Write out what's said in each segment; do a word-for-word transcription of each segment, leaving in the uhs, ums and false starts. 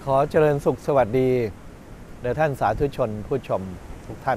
ขอเจริญสุขสวัสดีแด่ท่านสาธุชนผู้ชมทุกท่าน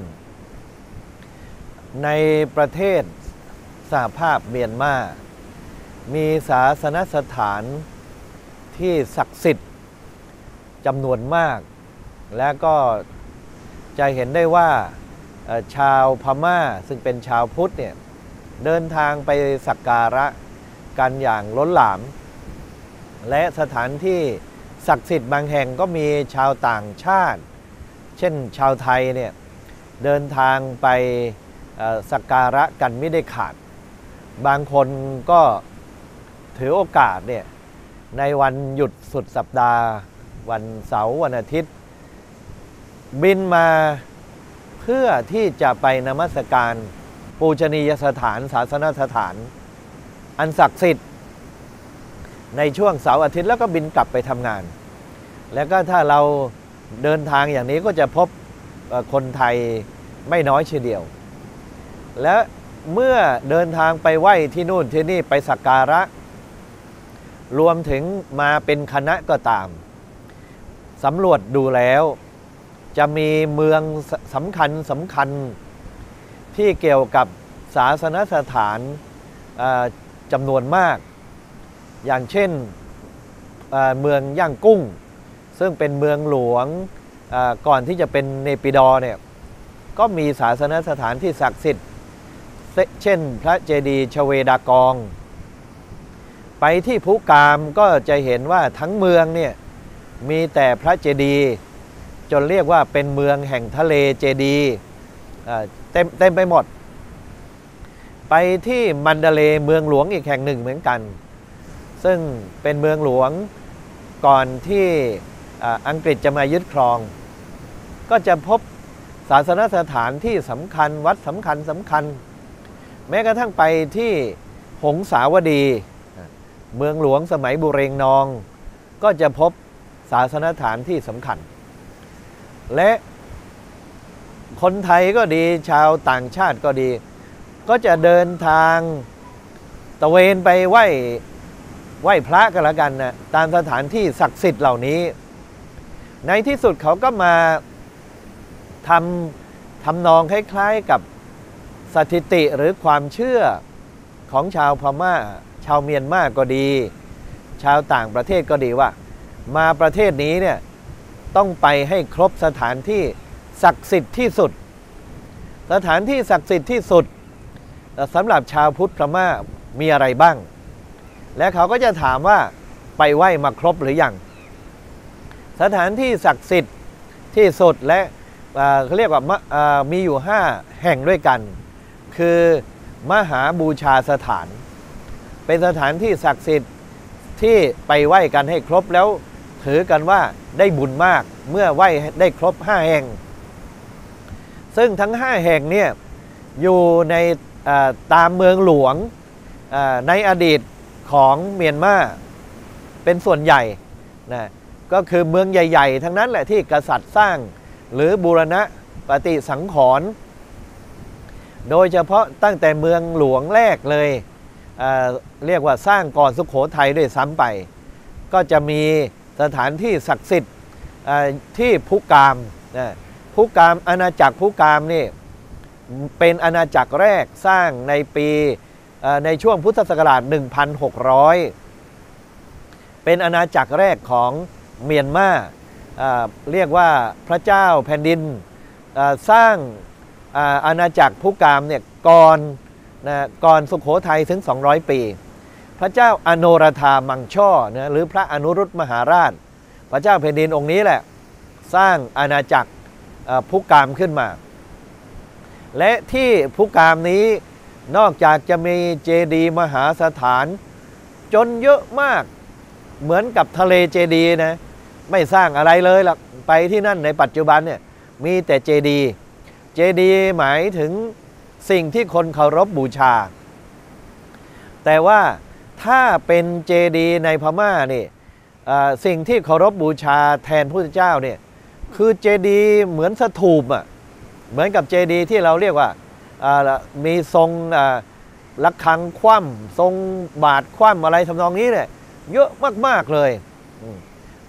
ในประเทศสหภาพเมียนมามีศาสนสถานที่ศักดิ์สิทธิ์จำนวนมากและก็จะเห็นได้ว่าชาวพม่าซึ่งเป็นชาวพุทธเนี่ยเดินทางไปสักการะกันอย่างล้นหลามและสถานที่ศักดิ์สิทธิ์บางแห่งก็มีชาวต่างชาติเช่นชาวไทยเนี่ยเดินทางไปสักการะกันไม่ได้ขาดบางคนก็ถือโอกาสเนี่ยในวันหยุดสุดสัปดาห์วันเสาร์วันอาทิตย์บินมาเพื่อที่จะไปนมัสการปูชนียสถานศาสนสถานอันศักดิ์สิทธิ์ในช่วงเสาร์อาทิตย์แล้วก็บินกลับไปทำงานแล้วก็ถ้าเราเดินทางอย่างนี้ก็จะพบคนไทยไม่น้อยเชียวเดียวและเมื่อเดินทางไปไหว้ที่นู่นที่นี่ไปสักการะรวมถึงมาเป็นคณะก็ตามสำรวจดูแล้วจะมีเมืองสำคัญสำคัญที่เกี่ยวกับศาสนสถานจำนวนมากอย่างเช่นเมืองย่างกุ้งซึ่งเป็นเมืองหลวงก่อนที่จะเป็นเนปิดอเนี่ยก็มีศาสนสถานที่ศักดิ์สิทธิ์เช่นพระเจดีย์ชเวดากองไปที่ภูกามก็จะเห็นว่าทั้งเมืองเนี่ยมีแต่พระเจดีย์จนเรียกว่าเป็นเมืองแห่งทะเลเจดีย์เต็มเต็มไปหมดไปที่มันดาเลย์เมืองหลวงอีกแห่งหนึ่งเหมือนกันซึ่งเป็นเมืองหลวงก่อนที่อังกฤษจะมายึดครองก็จะพบศาสนสถานที่สำคัญวัดสำคัญสำคัญแม้กระทั่งไปที่หงสาวดีเมืองหลวงสมัยบุเรงนองก็จะพบศาสนสถานที่สำคัญและคนไทยก็ดีชาวต่างชาติก็ดีก็จะเดินทางตะเวนไปไหว้ไหว้พระกันละกันนะตามสถานที่ศักดิ์สิทธิ์เหล่านี้ในที่สุดเขาก็มาทำทำนองคล้ายๆกับสถิติหรือความเชื่อของชาวพม่าชาวเมียนมาก็ดีชาวต่างประเทศก็ดีว่ามาประเทศนี้เนี่ยต้องไปให้ครบสถานที่ศักดิ์สิทธิ์ที่สุดสถานที่ศักดิ์สิทธิ์ที่สุดสำหรับชาวพุทธพม่ามีอะไรบ้างและเขาก็จะถามว่าไปไหว้มาครบหรือยังสถานที่ศักดิ์สิทธิ์ที่สุดและเขาเรียกว่ามีอยู่ห้าแห่งด้วยกันคือมหาบูชาสถานเป็นสถานที่ศักดิ์สิทธิ์ที่ไปไหว้กันให้ครบแล้วถือกันว่าได้บุญมากเมื่อไหว้ได้ครบห้าแห่งซึ่งทั้งห้าแห่งเนี่ยอยู่ในตามเมืองหลวงในอดีตของเมียนมาเป็นส่วนใหญ่นะก็คือเมืองใหญ่ๆทั้งนั้นแหละที่กษัตริย์สร้างหรือบูรณะปฏิสังขรณ์โดยเฉพาะตั้งแต่เมืองหลวงแรกเลยเอ่อเรียกว่าสร้างก่อนสุโขทัยด้วยซ้ำไปก็จะมีสถานที่ศักดิ์สิทธิ์ที่ภูกามนะภูกามอาณาจักรภูกามนี่เป็นอาณาจักรแรกสร้างในปีในช่วงพุทธศักราช หนึ่งพันหกร้อย เป็นอาณาจักรแรกของเมียนมาเรียกว่าพระเจ้าแผ่นดินสร้างอาณาจักรภูกามเนี่ยก่อนนะก่อนสุโขทัยถึงสองร้อยปีพระเจ้าอโนรธามังช่อนะหรือพระอนุรุตมหาราชพระเจ้าแผ่นดินองค์นี้แหละสร้างอาณาจักรภูกามขึ้นมาและที่ภูกามนี้นอกจากจะมีเจดีย์มหาสถานจนเยอะมากเหมือนกับทะเลเจดีย์นะไม่สร้างอะไรเลยหรอกไปที่นั่นในปัจจุบันเนี่ยมีแต่เจดีย์เจดีย์หมายถึงสิ่งที่คนเคารพบูชาแต่ว่าถ้าเป็นเจดีย์ในพม่านี่สิ่งที่เคารพบูชาแทนพระพุทธเจ้าเนี่ยคือเจดีย์เหมือนสถูปอ่ะเหมือนกับเจดีย์ที่เราเรียกว่ามีทรงระฆังคว่ำทรงบาทคว่ำอะไรทำนองนี้เนี่ยเยอะมากๆเลยแต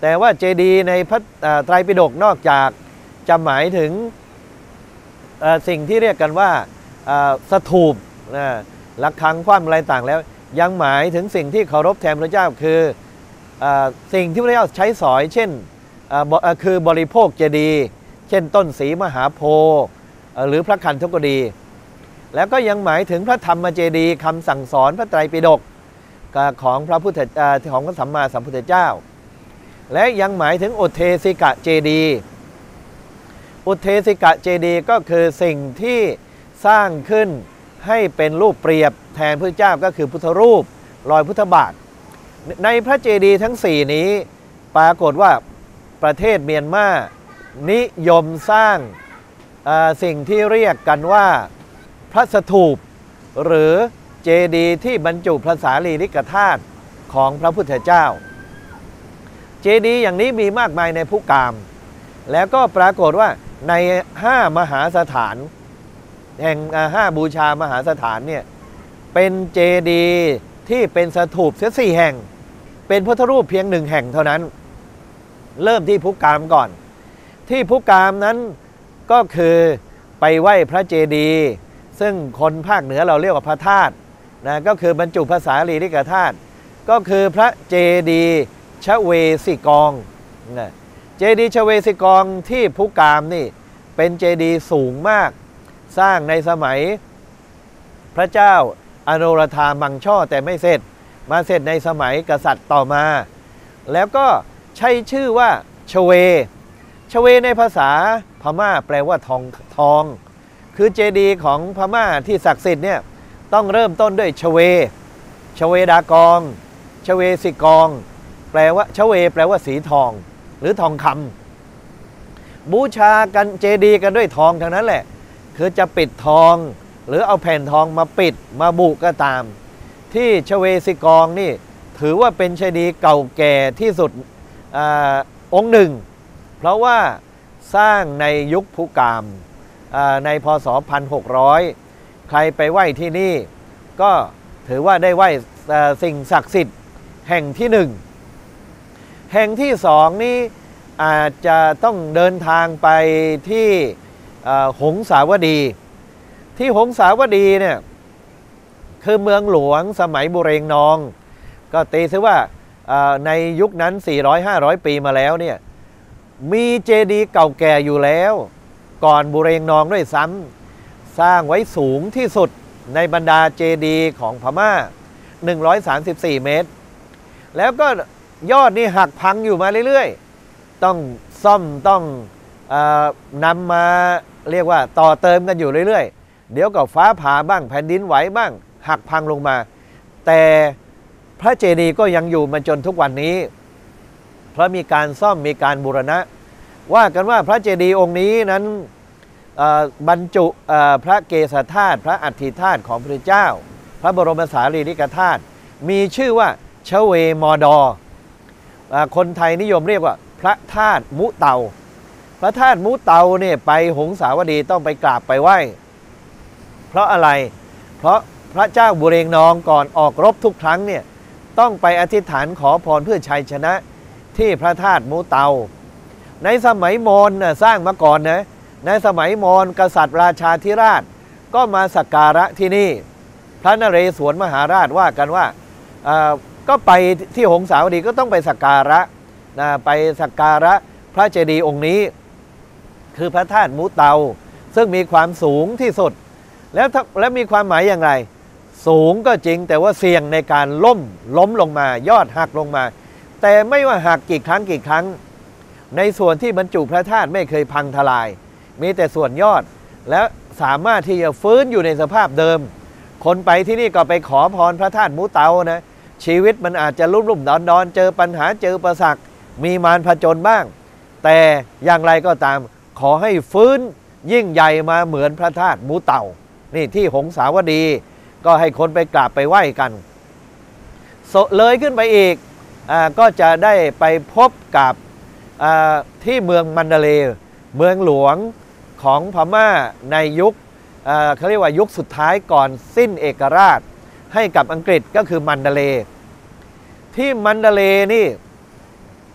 แต่ว่าเจดีย์ในพระไตรปิฎกนอกจากจะหมายถึงสิ่งที่เรียกกันว่าสถูประฆังคว่ำอะไรต่างแล้วยังหมายถึงสิ่งที่เคารพแทนพระเจ้าคือสิ่งที่พระเจ้าใช้สอยเช่นคือบริโภคเจดีย์เช่นต้นศรีมหาโพธิ์หรือพระคันธกุฎีแล้วก็ยังหมายถึงพระธรรมเจดีย์คำสั่งสอนพระไตรปิฎกของพระพุทธของพระสัมมาสัมพุทธเจ้าและยังหมายถึงอุเทสิกะเจดีย์อุเทสิกะเจดีย์ก็คือสิ่งที่สร้างขึ้นให้เป็นรูปเปรียบแทนพระเจ้าก็คือพุทธรูปรอยพุทธบาทในพระเจดีย์ทั้งสี่นี้ปรากฏว่าประเทศเมียนมานิยมสร้างสิ่งที่เรียกกันว่าพระสถูปหรือเจดีย์ที่บรรจุพระสารีริกธาตุของพระพุทธเจ้าเจดีย์อย่างนี้มีมากมายในภูกามแล้วก็ปรากฏว่าในห้ามหาสถานแห่งห้าบูชามหาสถานเนี่ยเป็นเจดีย์ที่เป็นสถูปเสียสี่แห่งเป็นพุทธรูปเพียงหนึ่งแห่งเท่านั้นเริ่มที่ภูกามก่อนที่ภูกามนั้นก็คือไปไหว้พระเจดีย์ซึ่งคนภาคเหนือเราเรียกว่าพระธาตุนะก็คือบรรจุภาษาลีริกธาตุก็คือพระเจดีย์ชเวสิกองนะเจดีย์ชเวสิกองที่ภูกามนี่เป็นเจดีย์สูงมากสร้างในสมัยพระเจ้าอโนรธามังช่อแต่ไม่เสร็จมาเสร็จในสมัยกษัตริย์ต่อมาแล้วก็ใช้ชื่อว่าชเวชเวในภาษาพม่าแปลว่าทองทองคือเจดีย์ของพม่าที่ศักดิ์สิทธิ์เนี่ยต้องเริ่มต้นด้วยชเวชเวดากองชเวสิกองแปลว่าชเวแปลว่าสีทองหรือทองคำบูชากันเจดีย์กันด้วยทองทั้งนั้นแหละคือจะปิดทองหรือเอาแผ่นทองมาปิดมาบุก็ตามที่ชเวสิกองนี่ถือว่าเป็นเจดีย์เก่าแก่ที่สุด อ, องค์หนึ่งเพราะว่าสร้างในยุคภูกามในพศหนึ่งพันหกร้อยใครไปไหว้ที่นี่ก็ถือว่าได้ไหว้สิ่งศักดิ์สิทธิ์แห่งที่หนึ่งแห่งที่สองนี้อาจจะต้องเดินทางไปที่หงสาวดีที่หงสาวดีเนี่ยคือเมืองหลวงสมัยบุเรงนองก็ตีซะว่าในยุคนั้น สี่ร้อยห้าร้อย ปีมาแล้วเนี่ยมีเจดีย์เก่าแก่อยู่แล้วก่อนบุเรงนองด้วยซ้ำสร้างไว้สูงที่สุดในบรรดาเจดีย์ของพม่าหนึ่งร้อยสามสิบสี่เมตรแล้วก็ยอดนี่หักพังอยู่มาเรื่อยๆต้องซ่อมต้องเอ่อนำมาเรียกว่าต่อเติมกันอยู่เรื่อยๆเดี๋ยวก็ฟ้าผ่าบ้างแผ่นดินไหวบ้างหักพังลงมาแต่พระเจดีย์ก็ยังอยู่มาจนทุกวันนี้เพราะมีการซ่อมมีการบูรณะว่ากันว่าพระเจดีย์องค์นี้นั้นบรรจุพระเกศธาตุพระอัฐิธาตุของพระเจ้าพระบรมสารีริกธาตุมีชื่อว่าชเวมอดอคนไทยนิยมเรียกว่าพระธาตุมุเตาพระธาตุมุเตาเนี่ยไปหงสาวดีต้องไปกราบไปไหว้เพราะอะไรเพราะพระเจ้าบุเรงนองก่อนออกรบทุกครั้งเนี่ยต้องไปอธิษฐานขอพรเพื่อชัยชนะที่พระธาตุมุเตาในสมัยมอญสร้างมาก่อนนะในสมัยมอญกษัตริย์ราชาธิราชก็มาสักการะที่นี่พระนเรศวรมหาราชว่ากันว่าก็ไปที่หงสาวดีก็ต้องไปสักการะนะไปสักการะพระเจดีย์องค์นี้คือพระธาตุมุเตาซึ่งมีความสูงที่สุดแล้วแล้วมีความหมายอย่างไรสูงก็จริงแต่ว่าเสี่ยงในการล้มล้มลงมายอดหักลงมาแต่ไม่ว่าหักกี่ครั้งกี่ครั้งในส่วนที่บรรจุพระธาตุไม่เคยพังทลายมีแต่ส่วนยอดแล้วสามารถที่จะฟื้นอยู่ในสภาพเดิมคนไปที่นี่ก็ไปขอพรพระธาตุมุเตานะชีวิตมันอาจจะลุ่มลุ่มดอนดอนเจอปัญหาเจอประสักมีมารผจญบ้างแต่อย่างไรก็ตามขอให้ฟื้นยิ่งใหญ่มาเหมือนพระธาตุมุเตานี่ที่หงสาวดีก็ให้คนไปกราบไปไหว้กันเลยขึ้นไปอีกอ่าก็จะได้ไปพบกับที่เมืองมันดาเลย์เมืองหลวงของพม่าในยุคเขาเรียกว่ายุคสุดท้ายก่อนสิ้นเอกราชให้กับอังกฤษก็คือมันดาเลย์ที่มันดาเลย์นี่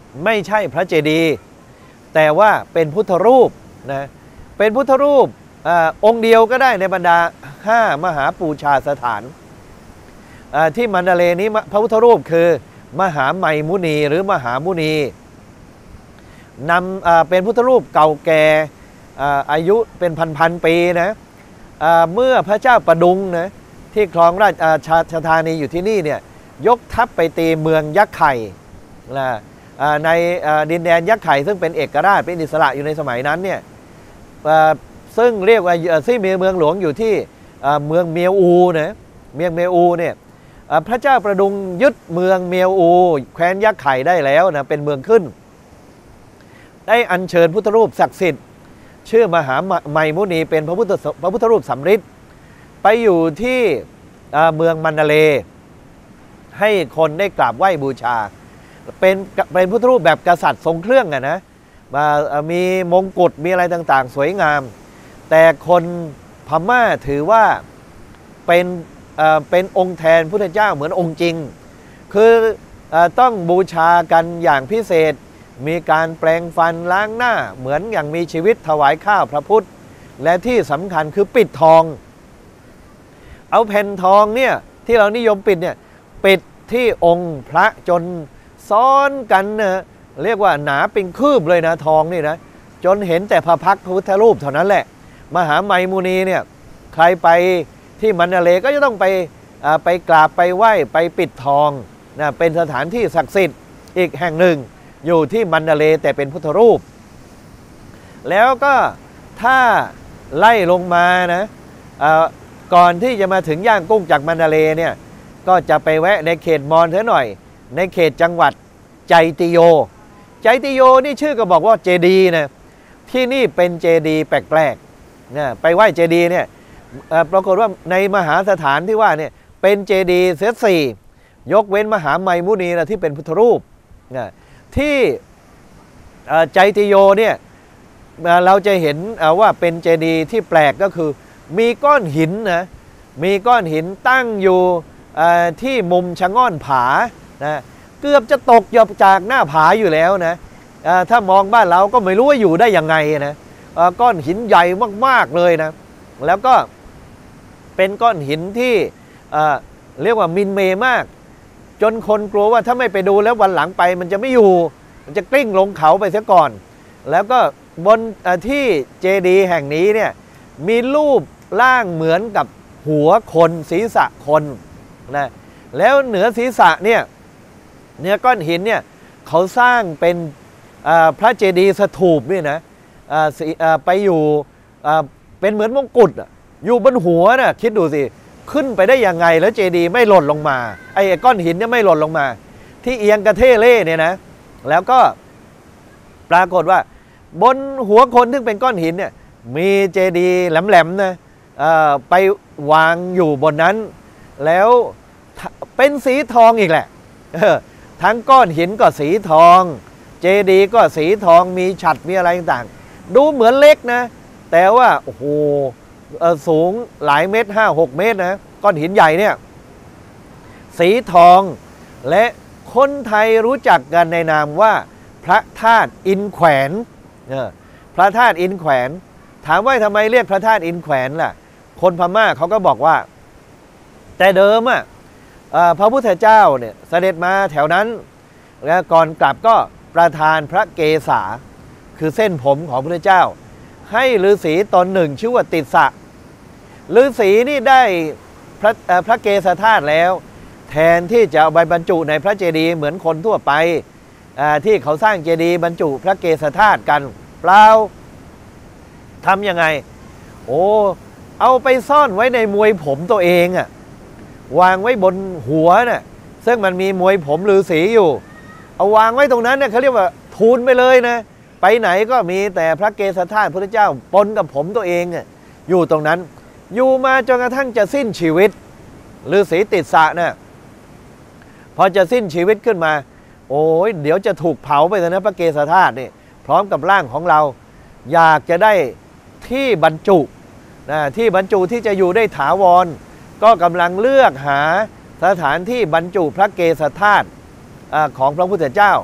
ไม่ใช่พระเจดีย์แต่ว่าเป็นพุทธรูปนะเป็นพุทธรูปอองค์เดียวก็ได้ในบรรดาห้ามหาปูชาสถานที่มันดาเลย์นี้พระพุทธรูปคือมหาไมมุนีหรือมหามุนีนำเป็นพุทธรูปเก่าแก่อายุเป็นพันๆปีนะเมื่อพระเจ้าประดุงนะที่ครองราชธานีอยู่ที่นี่เนี่ยยกทัพไปตีเมืองยักษ์ไข่นะในดินแดนยักษ์ไข่ซึ่งเป็นเอกราชเป็นอิสระอยู่ในสมัยนั้นเนี่ยซึ่งเรียกว่าซี่มีเมืองหลวงอยู่ที่เมืองเมียวอูนะเมืองเมียวอูเนี่ยพระเจ้าประดุงยึดเมืองเมียวอูแคว้นยักษ์ไข่ได้แล้วนะเป็นเมืองขึ้นได้อัญเชิญพุทธรูปศักดิ์สิทธิ์ชื่อมหาไมมุนีเป็นพระพุทธพระพุทธรูปสำริดไปอยู่ที่เมืองมันดาเลย์ให้คนได้กราบไหว้บูชาเป็นเป็นพุทธรูปแบบกษัตริย์ทรงเครื่องอะนะมีมงกุฎมีอะไรต่างๆสวยงามแต่คนพม่าถือว่าเป็นเป็นองค์แทนพุทธเจ้าเหมือนองค์จริงคือต้องบูชากันอย่างพิเศษมีการแปลงฟันล้างหน้าเหมือนอย่างมีชีวิตถวายข้าวพระพุทธและที่สำคัญคือปิดทองเอาแผ่นทองเนี่ยที่เรานิยมปิดเนี่ยปิดที่องค์พระจนซ้อนกันนะเรียกว่าหนาเป็นคืบเลยนะทองนี่นะจนเห็นแต่พระพักตร์พระพุทธรูปเท่านั้นแหละมหาไมมุนีเนี่ยใครไปที่มันดาเลย์ก็จะต้องไปไปกราบไปไหว้ไปปิดทองนะเป็นสถานที่ศักดิ์สิทธิ์อีกแห่งหนึ่งอยู่ที่มันดาเลย์แต่เป็นพุทธรูปแล้วก็ถ้าไล่ลงมานะก่อนที่จะมาถึงย่างกุ้งจากมันดาเลย์เนี่ยก็จะไปแวะในเขตมอญเถอะหน่อยในเขตจังหวัดใจติโยใจติโยนี่ชื่อก็บอกว่าเจดีย์นะที่นี่เป็นเจดีย์แปลกๆนะไปไหว้เจดีย์เนี่ยปรากฏว่าในมหาสถานที่ว่าเนี่ยเป็นเจดีย์เสียสี่ยกเว้นมหาไมมุนีนะที่เป็นพุทธรูปนะที่ใจติโยเนี่ยเราจะเห็นว่าเป็นเจดีย์ที่แปลกก็คือมีก้อนหินนะมีก้อนหินตั้งอยู่ที่มุมชะง่อนผานะเกือบจะตกหยบจากหน้าผาอยู่แล้วนะถ้ามองบ้านเราก็ไม่รู้ว่าอยู่ได้ยังไงนะก้อนหินใหญ่มากๆเลยนะแล้วก็เป็นก้อนหินที่เรียกว่ามินเมมากจนคนกลัวว่าถ้าไม่ไปดูแล้ววันหลังไปมันจะไม่อยู่มันจะกลิ้งลงเขาไปเสียก่อนแล้วก็บนที่เจดีย์แห่งนี้เนี่ยมีรูปร่างเหมือนกับหัวคนศีรษะคนนะแล้วเหนือศีรษะเนี่ยเนื้อก้อนหินเนี่ยเขาสร้างเป็นพระเจดีย์สถูปนี่นะไปอยู่เป็นเหมือนมงกุฎอยู่บนหัวนะคิดดูสิขึ้นไปได้ยังไงแล้วเจดีย์ไม่หล่นลงมาไอ้ก้อนหินเนี่ยไม่หล่นลงมาที่เอียงกระเทเล่เนี่ยนะแล้วก็ปรากฏว่าบนหัวคนซึ่งเป็นก้อนหินเนี่ยมีเจดีย์แหลมๆนะไปวางอยู่บนนั้นแล้วเป็นสีทองอีกแหละทั้งก้อนหินก็สีทองเจดีย์ก็สีทองมีฉัตรมีอะไรต่างๆดูเหมือนเล็กนะแต่ว่าโอ้โหสูงหลายเมตรห้าหกเมตรนะก้อนหินใหญ่เนี่ยสีทองและคนไทยรู้จักกันในนามว่าพระธาตุอินแขวนพระธาตุอินแขวนถามว่าทำไมเรียกพระธาตุอินแขวนล่ะคนพม่าเขาก็บอกว่าแต่เดิมอ่ะพระพุทธเจ้าเนี่ยเสด็จมาแถวนั้นแล้วก่อนกลับก็ประทานพระเกศาคือเส้นผมของพระพุทธเจ้าให้ฤาษีตนหนึ่งชื่อว่าติสสะฤาษีนี่ได้พระพระเกศธาตุแล้วแทนที่จะเอาไปบรรจุในพระเจดีย์เหมือนคนทั่วไปที่เขาสร้างเจดีย์บรรจุพระเกศธาตุกันเปล่าทำยังไงโอ้เอาไปซ่อนไว้ในมวยผมตัวเองอะวางไว้บนหัวน่ะซึ่งมันมีมวยผมฤาษีอยู่เอาวางไว้ตรงนั้นเนี่ยเขาเรียกว่าทูลไปเลยนะไปไหนก็มีแต่พระเกศธาตุพระเจ้าปนกับผมตัวเองอ่ะอยู่ตรงนั้นอยู่มาจนกระทั่งจะสิ้นชีวิตฤาษีติสสะเนี่ยพอจะสิ้นชีวิตขึ้นมาโอ้ยเดี๋ยวจะถูกเผาไปแล้วนะพระเกศธาตุนี่พร้อมกับร่างของเราอยากจะได้ที่บรรจุนะที่บรรจุที่จะอยู่ได้ถาวรก็กำลังเลือกหาสถานที่บรรจุพระเกศธาตุของพระพุทธเจ้า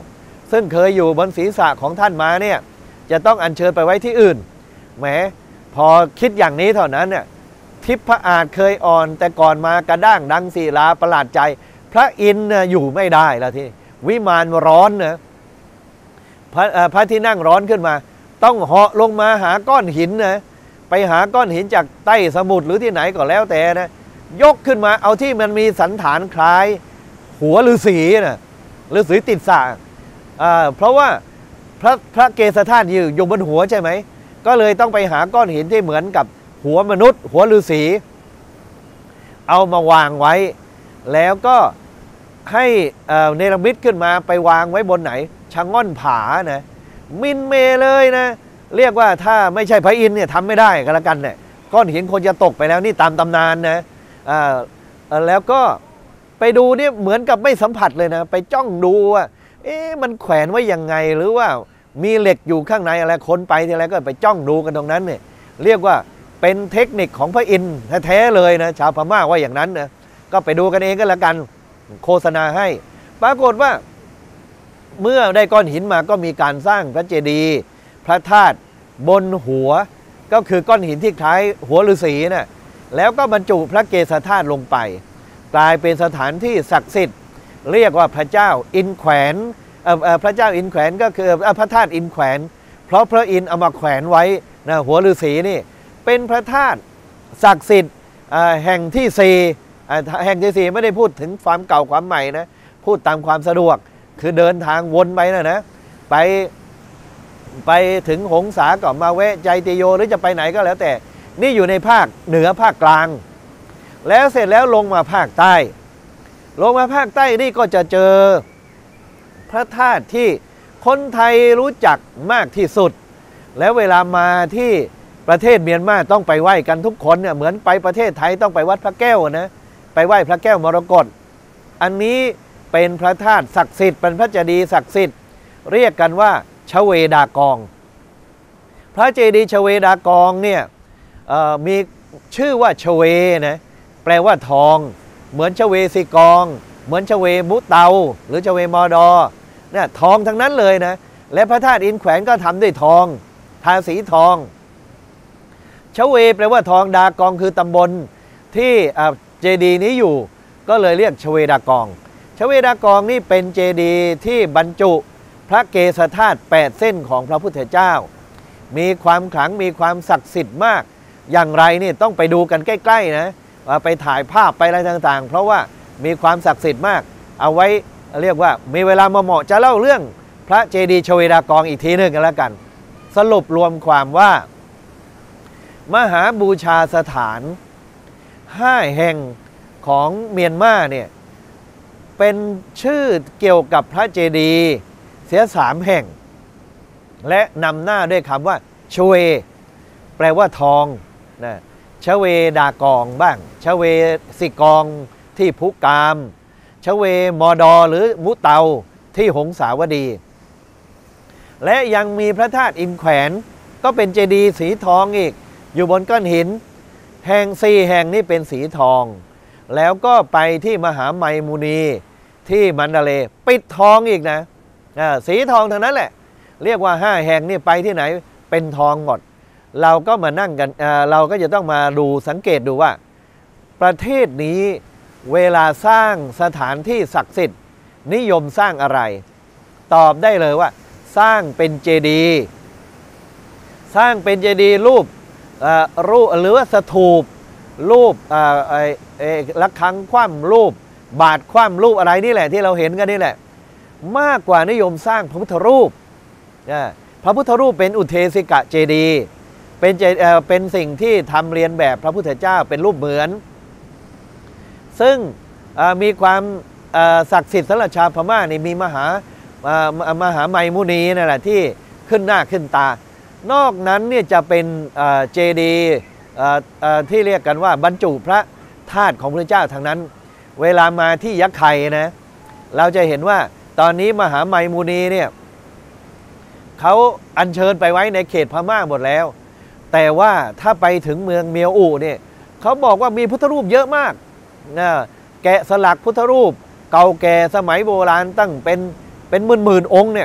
ซึ่งเคยอยู่บนศีรษะของท่านมาเนี่ยจะต้องอัญเชิญไปไว้ที่อื่นแหมพอคิดอย่างนี้เท่านั้นเนี่ยทิพย์อาจเคยอ่อนแต่ก่อนมากระด้างดังศิลาประหลาดใจพระอินทร์อยู่ไม่ได้แล้วที่วิมานร้อนนะพระพระที่นั่งร้อนขึ้นมาต้องเหาะลงมาหาก้อนหินนะไปหาก้อนหินจากใต้สมุทรหรือที่ไหนก็แล้วแต่นะยกขึ้นมาเอาที่มันมีสันฐานคล้ายหัวฤาษีนะฤาษีติดสากเพราะว่าพระพระเกศธาตุอยู่อยู่บนหัวใช่ไหมก็เลยต้องไปหาก้อนหินที่เหมือนกับหัวมนุษย์หัวฤาษีเอามาวางไว้แล้วก็ให้เนรมิตขึ้นมาไปวางไว้บนไหนชะง่อนผานะมินเมเลยนะเรียกว่าถ้าไม่ใช่พระอินทร์เนี่ยทำไม่ได้ก็แล้วกันเนี่ยก้อนหินคนจะตกไปแล้วนี่ตามตำนานนะแล้วก็ไปดูเนี่ยเหมือนกับไม่สัมผัสเลยนะไปจ้องดูว่าเอ๊ะมันแขวนไว้ยังไงหรือว่ามีเหล็กอยู่ข้างในอะไรคนไปทีไรก็ไปจ้องดูกันตรงนั้นเนี่ยเรียกว่าเป็นเทคนิคของพระอินทร์แท้ๆเลยนะชาวพม่าว่าอย่างนั้นนะก็ไปดูกันเองก็แล้วกันโฆษณาให้ปรากฏว่าเมื่อได้ก้อนหินมาก็มีการสร้างพระเจดีย์พระธาตุบนหัวก็คือก้อนหินที่คล้ายหัวฤาษีนะ่ะแล้วก็บรรจุพระเกศธาตุลงไปกลายเป็นสถานที่ศักดิ์สิทธิ์เรียกว่าพระเจ้าอินแขวนพระเจ้าอินแขวนก็คือพระธาตุอินแขวนเพราะพระอินทร์เอามาแขวนไว้นะหัวฤาษีนี่เป็นพระธาตุศักดิ์สิทธิ์แห่งที่สี่แห่งที่สี่ไม่ได้พูดถึงความเก่าความใหม่นะพูดตามความสะดวกคือเดินทางวนไปนะนะไปไปถึงหงสาก็มาแวะใจติโยหรือจะไปไหนก็แล้วแต่นี่อยู่ในภาคเหนือภาคกลางแล้วเสร็จแล้วลงมาภาคใต้ลงมาภาคใต้นี่ก็จะเจอพระธาตุที่คนไทยรู้จักมากที่สุดแล้วเวลามาที่ประเทศเมียนมาต้องไปไหว้กันทุกคนเนี่ยเหมือนไปประเทศไทยต้องไปวัดพระแก้วนะไปไหว้พระแก้วมรกตอันนี้เป็นพระธาตุศักดิ์สิทธิ์เป็นพระเจดีย์ศักดิ์สิทธิ์เรียกกันว่าชเวดากองพระเจดีย์ชเวดากองเนี่ยมีชื่อว่าชเวนะแปลว่าทองเหมือนชเวสีกองเหมือนชเวมุเตาหรือชเวมอดอเนี่ยทองทั้งนั้นเลยนะและพระธาตุอินแขวนก็ทำด้วยทองทาสีทองชเวแปลว่าทองดากองคือตำบลที่เจดีย์นี้อยู่ก็เลยเรียกชเวดากองชเวดากองนี่เป็นเจดีย์ที่บรรจุพระเกศธาตุแปดเส้นของพระพุทธเจ้ามีความขลังมีความศักดิ์สิทธิ์มากอย่างไรนี่ต้องไปดูกันใกล้ๆนะไปถ่ายภาพไปอะไรต่างๆเพราะว่ามีความศักดิ์สิทธิ์มากเอาไว้เรียกว่ามีเวลามาเหมาะจะเล่าเรื่องพระเจดีย์ชเวดากองอีกทีหนึ่งกันแล้วกันสรุปรวมความว่ามหาบูชาสถานห้าแห่งของเมียนมาเนี่ยเป็นชื่อเกี่ยวกับพระเจดีย์เสียสามแห่งและนำหน้าด้วยคำว่าชเวแปลว่าทองนะชเวดากองบ้างชเวสิกองที่พุกามชเวมอดอหรือมุเตาที่หงสาวดีและยังมีพระธาตุอินแขวนก็เป็นเจดีย์สีทองอีกอยู่บนก้อนหินแห่งสี่แห่งนี้เป็นสีทองแล้วก็ไปที่มหาไมมุนีที่มันดาเลปิดทองอีกนะสีทองทั้งนั้นแหละเรียกว่าห้าแห่งนี่ไปที่ไหนเป็นทองหมดเราก็มานั่งกันเราก็จะต้องมาดูสังเกตดูว่าประเทศนี้เวลาสร้างสถานที่ศักดิ์สิทธิ์นิยมสร้างอะไรตอบได้เลยว่าสร้างเป็นเจดีย์สร้างเป็นเจดีย์รูปรูปหรือว่าสถูปรูประฆังคว่ำรูปบาทคว่ำรูปอะไรนี่แหละที่เราเห็นกันนี่แหละมากกว่านิยมสร้างพระพุทธรูปพระพุทธรูปเป็นอุเทสิกะเจดีย์เป็นเป็นสิ่งที่ทำเรียนแบบพระพุทธเจ้าเป็นรูปเหมือนซึ่งมีความศักดิ์สิทธิ์สำหรับชาวพม่านี่มีมหามหาไมมุนีนั่นแหละที่ขึ้นหน้าขึ้นตานอกนั้นเนี่ยจะเป็นเจดีย์ที่เรียกกันว่าบรรจุพระธาตุของพระเจ้าทางนั้นเวลามาที่ยักษ์ไข่นะเราจะเห็นว่าตอนนี้มหาไมมุนีเนี่ยเขาอัญเชิญไปไว้ในเขตพม่าหมดแล้วแต่ว่าถ้าไปถึงเมืองเมียวอูเนี่ยเขาบอกว่ามีพุทธรูปเยอะมากนะแกะสลักพุทธรูปเก่าแก่สมัยโบราณตั้งเป็นเป็นหมื่นหมื่นองค์เนี่ย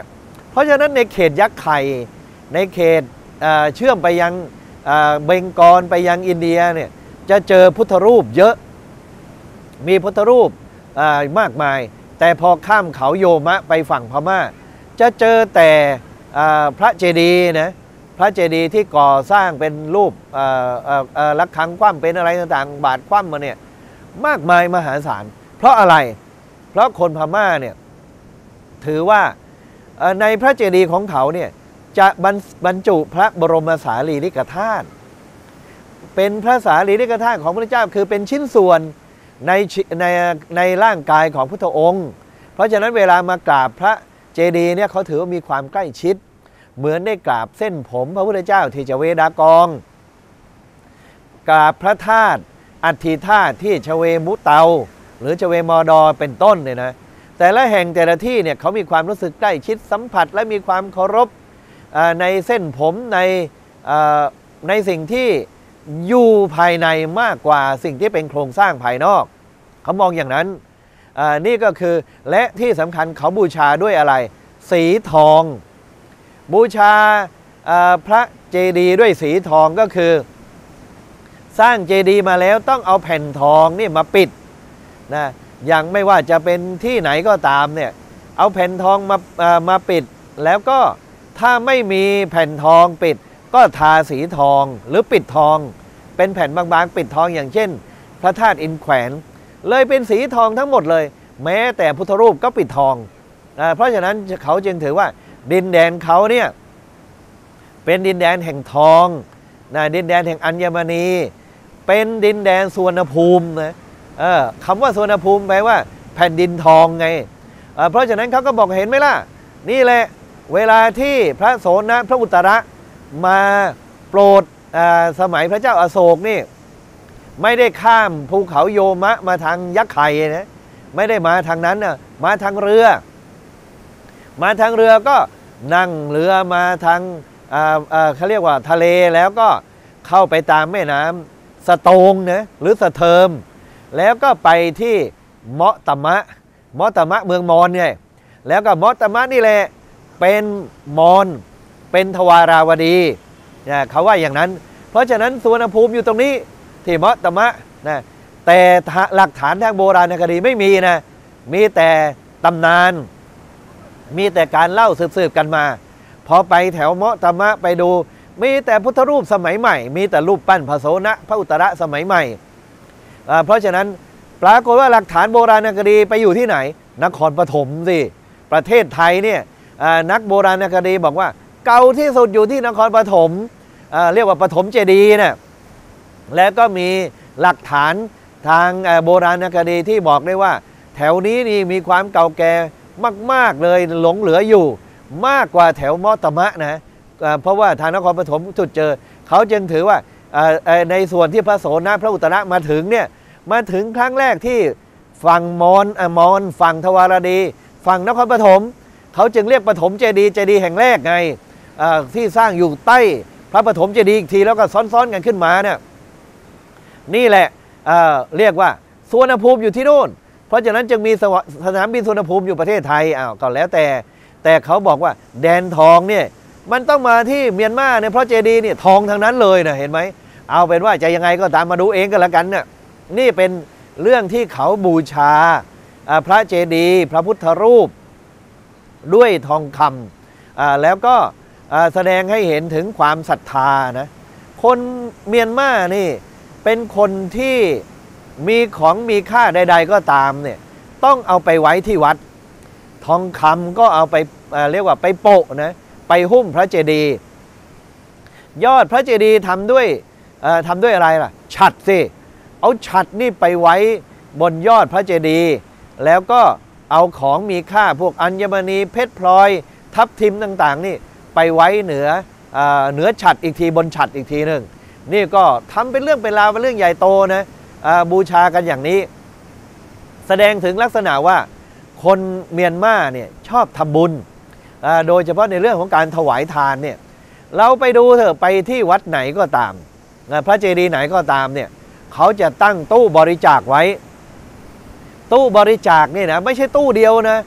เพราะฉะนั้นในเขตยักษ์ไข่ในเขตเชื่อมไปยังเบงกอลไปยังอินเดียเนี่ยจะเจอพุทธรูปเยอะมีพุทธรูปมากมายแต่พอข้ามเขาโยมะไปฝั่งพม่าจะเจอแต่พระเจดีย์นะพระเจดีย์ที่ก่อสร้างเป็นรูประฆังคว่ำเป็นอะไรต่างๆบาทคว่ำมาเนี่ยมากมายมหาศาลเพราะอะไรเพราะคนพม่าเนี่ยถือว่าในพระเจดีย์ของเขาเนี่ยจะบรรจุพระบรมสารีริกธาตุเป็นพระสารีริกธาตุของพระเจ้าคือเป็นชิ้นส่วนในในในร่างกายของพุทธองค์เพราะฉะนั้นเวลามากราบพระเจดีย์เนี่ยเขาถือว่ามีความใกล้ชิดเหมือนได้กราบเส้นผมพระพุทธเจ้าที่จะเวดากองกราบพระธาตุอัฐิธาตุที่ชเวมุเตาหรือชเวมอดอเป็นต้นเนี่ยนะแต่ละแห่งแต่ละที่เนี่ยเขามีความรู้สึกใกล้ชิดสัมผัสและมีความเคารพในเส้นผมในในสิ่งที่อยู่ภายในมากกว่าสิ่งที่เป็นโครงสร้างภายนอกเขามองอย่างนั้นนี่ก็คือและที่สำคัญเขาบูชาด้วยอะไรสีทองบูชาพระเจดีย์ด้วยสีทองก็คือสร้างเจดีย์มาแล้วต้องเอาแผ่นทองนี่มาปิดนะอย่างไม่ว่าจะเป็นที่ไหนก็ตามเนี่ยเอาแผ่นทองมามาปิดแล้วก็ถ้าไม่มีแผ่นทองปิดก็ทาสีทองหรือปิดทองเป็นแผ่นบางๆปิดทองอย่างเช่นพระธาตุอินแขวนเลยเป็นสีทองทั้งหมดเลยแม้แต่พุทธรูปก็ปิดทองเพราะฉะนั้นเขาจึงถือว่าดินแดนเขาเนี่ยเป็นดินแดนแห่งทองนะดินแดนแห่งอัญมณีเป็นดินแดนสุวรรณภูมินะเออคำว่าสุวรรณภูมิแปลว่าแผ่นดินทองไงเเพราะฉะนั้นเขาก็บอกเห็นไหมล่ะนี่แหละเวลาที่พระโสนพระอุตระมาโปรดสมัยพระเจ้าอโศกนี่ไม่ได้ข้ามภูเขาโยมะมาทางยักษ์ไข่นะไม่ได้มาทางนั้นนะมาทางเรือมาทางเรือก็นั่งเรือมาทางเขาเรียกว่าทะเลแล้วก็เข้าไปตามแม่น้ำสะโตงนะหรือสะเทิมแล้วก็ไปที่เมาะตะมะเมาะตะมะเมืองมอญเนี่ยแล้วก็เมาะตะมะนี่แหละเป็นมอญเป็นทวาราวดีนะเขาว่าอย่างนั้นเพราะฉะนั้นสุวรรณภูมิอยู่ตรงนี้ที่เมาะตะมะนะแต่หลักฐานทางโบราณคดีไม่มีนะมีแต่ตำนานมีแต่การเล่าสืบๆกันมาพอไปแถวเมาะตะมะไปดูมีแต่พุทธรูปสมัยใหม่มีแต่รูปปั้นพระโสนพระอุตระสมัยใหม่เพราะฉะนั้นปรากฏว่าหลักฐานโบราณคดีไปอยู่ที่ไหนนครปฐมสิประเทศไทยเนี่ยนักโบราณคดีบอกว่าเก่าที่สุดอยู่ที่นครปฐมเรียกว่าปฐมเจดีย์นะแล้วก็มีหลักฐานทางโบราณคดีที่บอกได้ว่าแถวนี้นี่มีความเก่าแก่มากๆเลยหลงเหลืออยู่มากกว่าแถวเมาะตะมะนะเพราะว่าทางนครปฐมจุดเจอเขาจึงถือว่าในส่วนที่พระโสนพระอุตระมาถึงเนี่ยมาถึงครั้งแรกที่ฝั่งมอญมอญฝั่งทวารดีฝั่งนครปฐมเขาจึงเรียกปฐมเจดีย์เจดีย์แห่งแรกไงที่สร้างอยู่ใต้พระปฐมเจดีย์อีกทีแล้วก็ซ้อนๆกันขึ้นมาเนี่ยนี่แหละ เ, เรียกว่าสุวรรณภูมิอยู่ที่โน่นเพราะฉะนั้นจึงมีสนามบินสุวรรณภูมิอยู่ประเทศไทยอ้าวก็แล้วแต่แต่เขาบอกว่าแดนทองเนี่ยมันต้องมาที่เมียนมาเนี่ยเพราะเจดีย์เนี่ยทองทั้งนั้นเลยนะเห็นไหมเอาเป็นว่าจะยังไงก็ตามมาดูเองก็แล้วกันเนี่ยนี่เป็นเรื่องที่เขาบูชาพระเจดีย์พระพุทธรูปด้วยทองคำแล้วก็แสดงให้เห็นถึงความศรัทธานะคนเมียนมานี่เป็นคนที่มีของมีค่าใดๆก็ตามเนี่ยต้องเอาไปไว้ที่วัดทองคำก็เอาไปเรียกว่าไปโปะนะไปหุ้มพระเจดีย์ยอดพระเจดีย์ทำด้วยทำด้วยอะไรล่ะฉัตรสิเอาฉัตรนี่ไปไว้บนยอดพระเจดีย์แล้วก็เอาของมีค่าพวกอัญมณีเพชรพลอยทับทิมต่างๆนี่ไปไว้เหนือเหนือฉัตรอีกทีบนฉัตรอีกทีหนึ่งนี่ก็ทำเป็นเรื่องเป็นราวเป็นเรื่องใหญ่โตนะบูชากันอย่างนี้แสดงถึงลักษณะว่าคนเมียนมาเนี่ยชอบทำบุญโดยเฉพาะในเรื่องของการถวายทานเนี่ยเราไปดูเถอะไปที่วัดไหนก็ตามพระเจดีย์ไหนก็ตามเนี่ยเขาจะตั้งตู้บริจาคไว้ตู้บริจาคนี่นะไม่ใช่ตู้เดียวนะ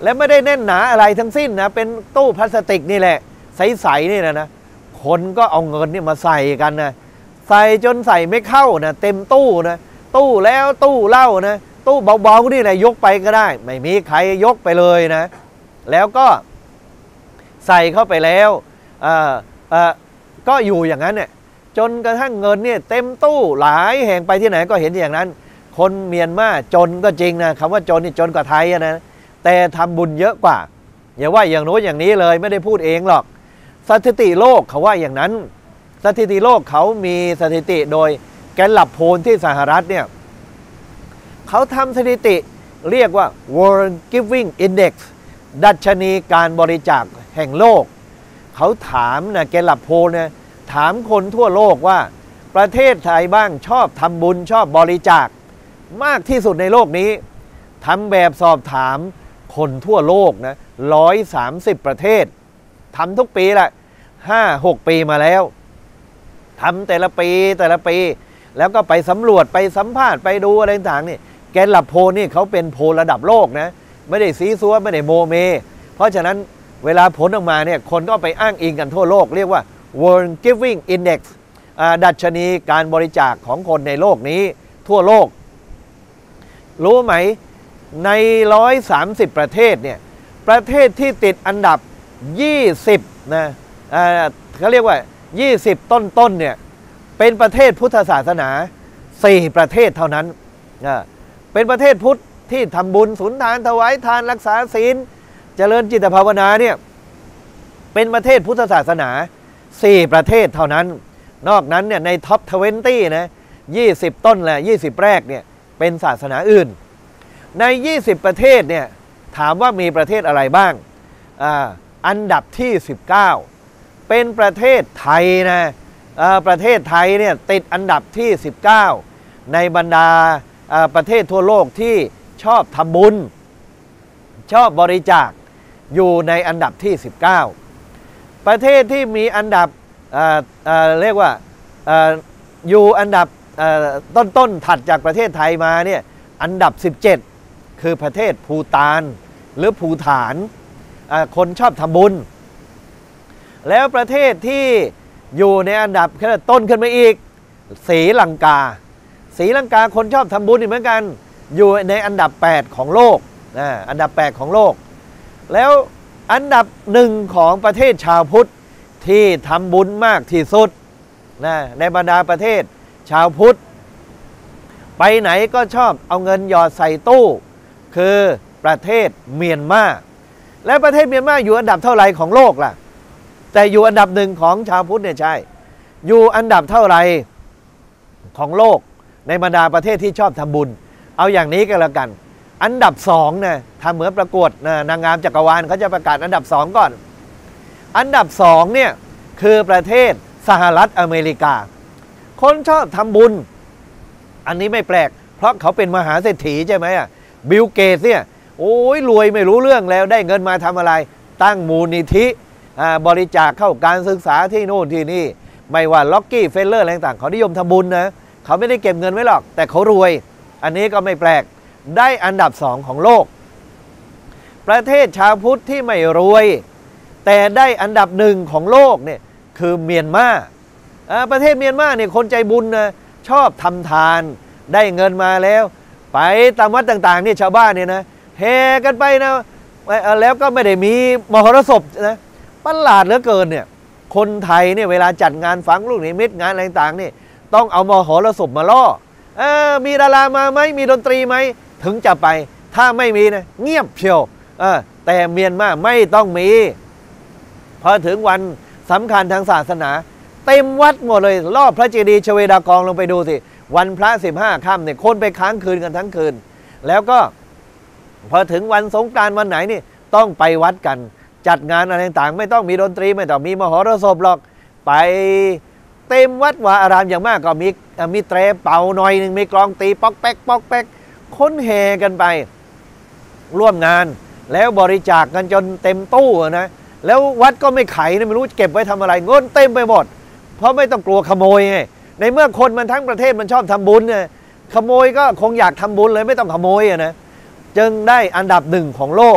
และไม่ได้แน่นหนาอะไรทั้งสิ้นนะเป็นตู้พลาสติกนี่แหละใสๆนี่นะนะคนก็เอาเงินนี่มาใส่กันนะใส่จนใส่ไม่เข้านะเต็มตู้นะตู้แล้วตู้เล่านะตู้เบาๆนี่แหละยกไปก็ได้ไม่มีใครยกไปเลยนะแล้วก็ใส่เข้าไปแล้วอ่าอ่าก็อยู่อย่างนั้นเนี่ยจนกระทั่งเงินเนี่ยเต็มตู้หลายแห่งไปที่ไหนก็เห็นอย่างนั้นคนเมียนมาจนก็จริงนะคำว่าจนนี่จนกว่าไทยนะแต่ทำบุญเยอะกว่าอย่าว่าอย่างโน้นอย่างนี้เลยไม่ได้พูดเองหรอกสถิติโลกเขาว่าอย่างนั้นสถิติโลกเขามีสถิติโดยแกลลับโพลที่สหรัฐเนี่ยเขาทำสถิติเรียกว่า World Giving Index ดัชนีการบริจาคแห่งโลกเขาถามนะแกลลับโพลเนี่ยถามคนทั่วโลกว่าประเทศไทยบ้างชอบทำบุญชอบบริจาคมากที่สุดในโลกนี้ทำแบบสอบถามคนทั่วโลกนะร้อยสามสิบประเทศทำทุกปีแหละห้าหกปีมาแล้วทำแต่ละปีแต่ละปีแล้วก็ไปสำรวจไปสัมภาษณ์ไปดูอะไรต่างๆนี่แกลลับโพลนี่เขาเป็นโพลระดับโลกนะไม่ได้ซีซัวไม่ได้โมเมเพราะฉะนั้นเวลาผลออกมาเนี่ยคนก็ไปอ้างอิงกันทั่วโลกเรียกว่า World Giving Index ดัชนีการบริจาคของคนในโลกนี้ทั่วโลกรู้ไหมในหนึ่งร้อยสามสิบประเทศเนี่ยประเทศที่ติดอันดับยี่สิบนะเขาเรียกว่ายี่สิบต้นๆเนี่ยเป็นประเทศพุทธศาสนาสี่ประเทศเท่านั้นเป็นประเทศพุทธที่ทำบุญสุนทานถวายทานรักษาศีลเจริญจิตภาวนาเนี่ยเป็นประเทศพุทธศาสนาสี่ประเทศเท่านั้นนอกนั้นเนี่ยในท็อปยี่สิบนะยี่สิบต้นแหละยี่สิบแรกเนี่ยเป็นศาสนาอื่นในยี่สิบประเทศเนี่ยถามว่ามีประเทศอะไรบ้าง อ, อันดับที่สิบเก้าเป็นประเทศไทยนะประเทศไทยเนี่ยติดอันดับที่สิบเก้าในบรรดาประเทศทั่วโลกที่ชอบทำบุญชอบบริจาคอยู่ในอันดับที่สิบเก้าประเทศที่มีอันดับเอ่อเอ่อเรียกว่าเอ่ออยู่อันดับต้นๆถัดจากประเทศไทยมาเนี่ยอันดับสิบเจ็ดคือประเทศภูฏานหรือภูฏานคนชอบทำบุญแล้วประเทศที่อยู่ในอันดับต้นขึ้นมาอีกศรีลังกาศรีลังกาคนชอบทำบุญเหมือนกันอยู่ในอันดับแปดของโลกอันดับแปดของโลกแล้วอันดับหนึ่งของประเทศชาวพุทธที่ทำบุญมากที่สุดนะในบรรดาประเทศชาวพุทธไปไหนก็ชอบเอาเงินหยอดใส่ตู้คือประเทศเมียนมาและประเทศเมียนมาอยู่อันดับเท่าไหร่ของโลกล่ะแต่อยู่อันดับหนึ่งของชาวพุทธเนี่ยใช่อยู่อันดับเท่าไหร่ของโลกในบรรดาประเทศที่ชอบทำบุญเอาอย่างนี้ก็แล้วกันอันดับสองนะทำเหมือนประกวดนะนางงามจักรวาลเขาจะประกาศอันดับสองก่อนอันดับสองเนี่ยคือประเทศสหรัฐอเมริกาคนชอบทำบุญอันนี้ไม่แปลกเพราะเขาเป็นมหาเศรษฐีใช่ไหมอ่ะบิลเกตส์เนี่ยโอ้ยรวยไม่รู้เรื่องแล้วได้เงินมาทำอะไรตั้งมูลนิธิบริจาคเข้าการศึกษาที่โน่นที่นี่ไม่ว่าล็อกกี้เฟลเลอร์อะไรต่างเขานิยมทำบุญนะเขาไม่ได้เก็บเงินไว้หรอกแต่เขารวยอันนี้ก็ไม่แปลกได้อันดับสองของโลกประเทศชาวพุทธที่ไม่รวยแต่ได้อันดับหนึ่งของโลกเนี่ยคือเมียนมาประเทศเมียนมาเนี่ยคนใจบุญนะชอบทำทานได้เงินมาแล้วไปตามวัดต่างๆนี่ชาวบ้านเนี่ยนะแห่กันไปนะแล้วก็ไม่ได้มีมหรสพนะประหลาดเหลือเกินเนี่ยคนไทยเนี่ยเวลาจัดงานฝังลูกนิมิตงานอะไรต่างๆนี่ต้องเอามหรสพมาล่อเออมีดารามาไหมมีดนตรีไหมถึงจะไปถ้าไม่มีนะเงียบเชียวเออแต่เมียนมาไม่ต้องมีพอถึงวันสำคัญทางศาสนาเต็มวัดหมดเลยรอบพระเจดีย์ชเวดากองลงไปดูสิวันพระสิบห้าค่ำเนี่ยคนไปค้างคืนกันทั้งคืนแล้วก็พอถึงวันสงกรานต์วันไหนนี่ต้องไปวัดกันจัดงานอะไรต่างๆไม่ต้องมีดนตรีไม่ต้องมีมหรสพหรอกไปเต็มวัดวาอารามอย่างมากก็มีมีเตรเป่าหน่อยหนึ่งมีกลองตีป๊อกแป๊กป๊อกแป๊กคนแห่กันไปร่วมงานแล้วบริจาคกันจนเต็มตู้นะแล้ววัดก็ไม่ไขนะไม่รู้เก็บไว้ทำอะไรเงินเต็มไปหมดเพราะไม่ต้องกลัวขโมยไงในเมื่อคนมันทั้งประเทศมันชอบทำบุญเนี่ยขโมยก็คงอยากทำบุญเลยไม่ต้องขโมยนะจึงได้อันดับหนึ่งของโลก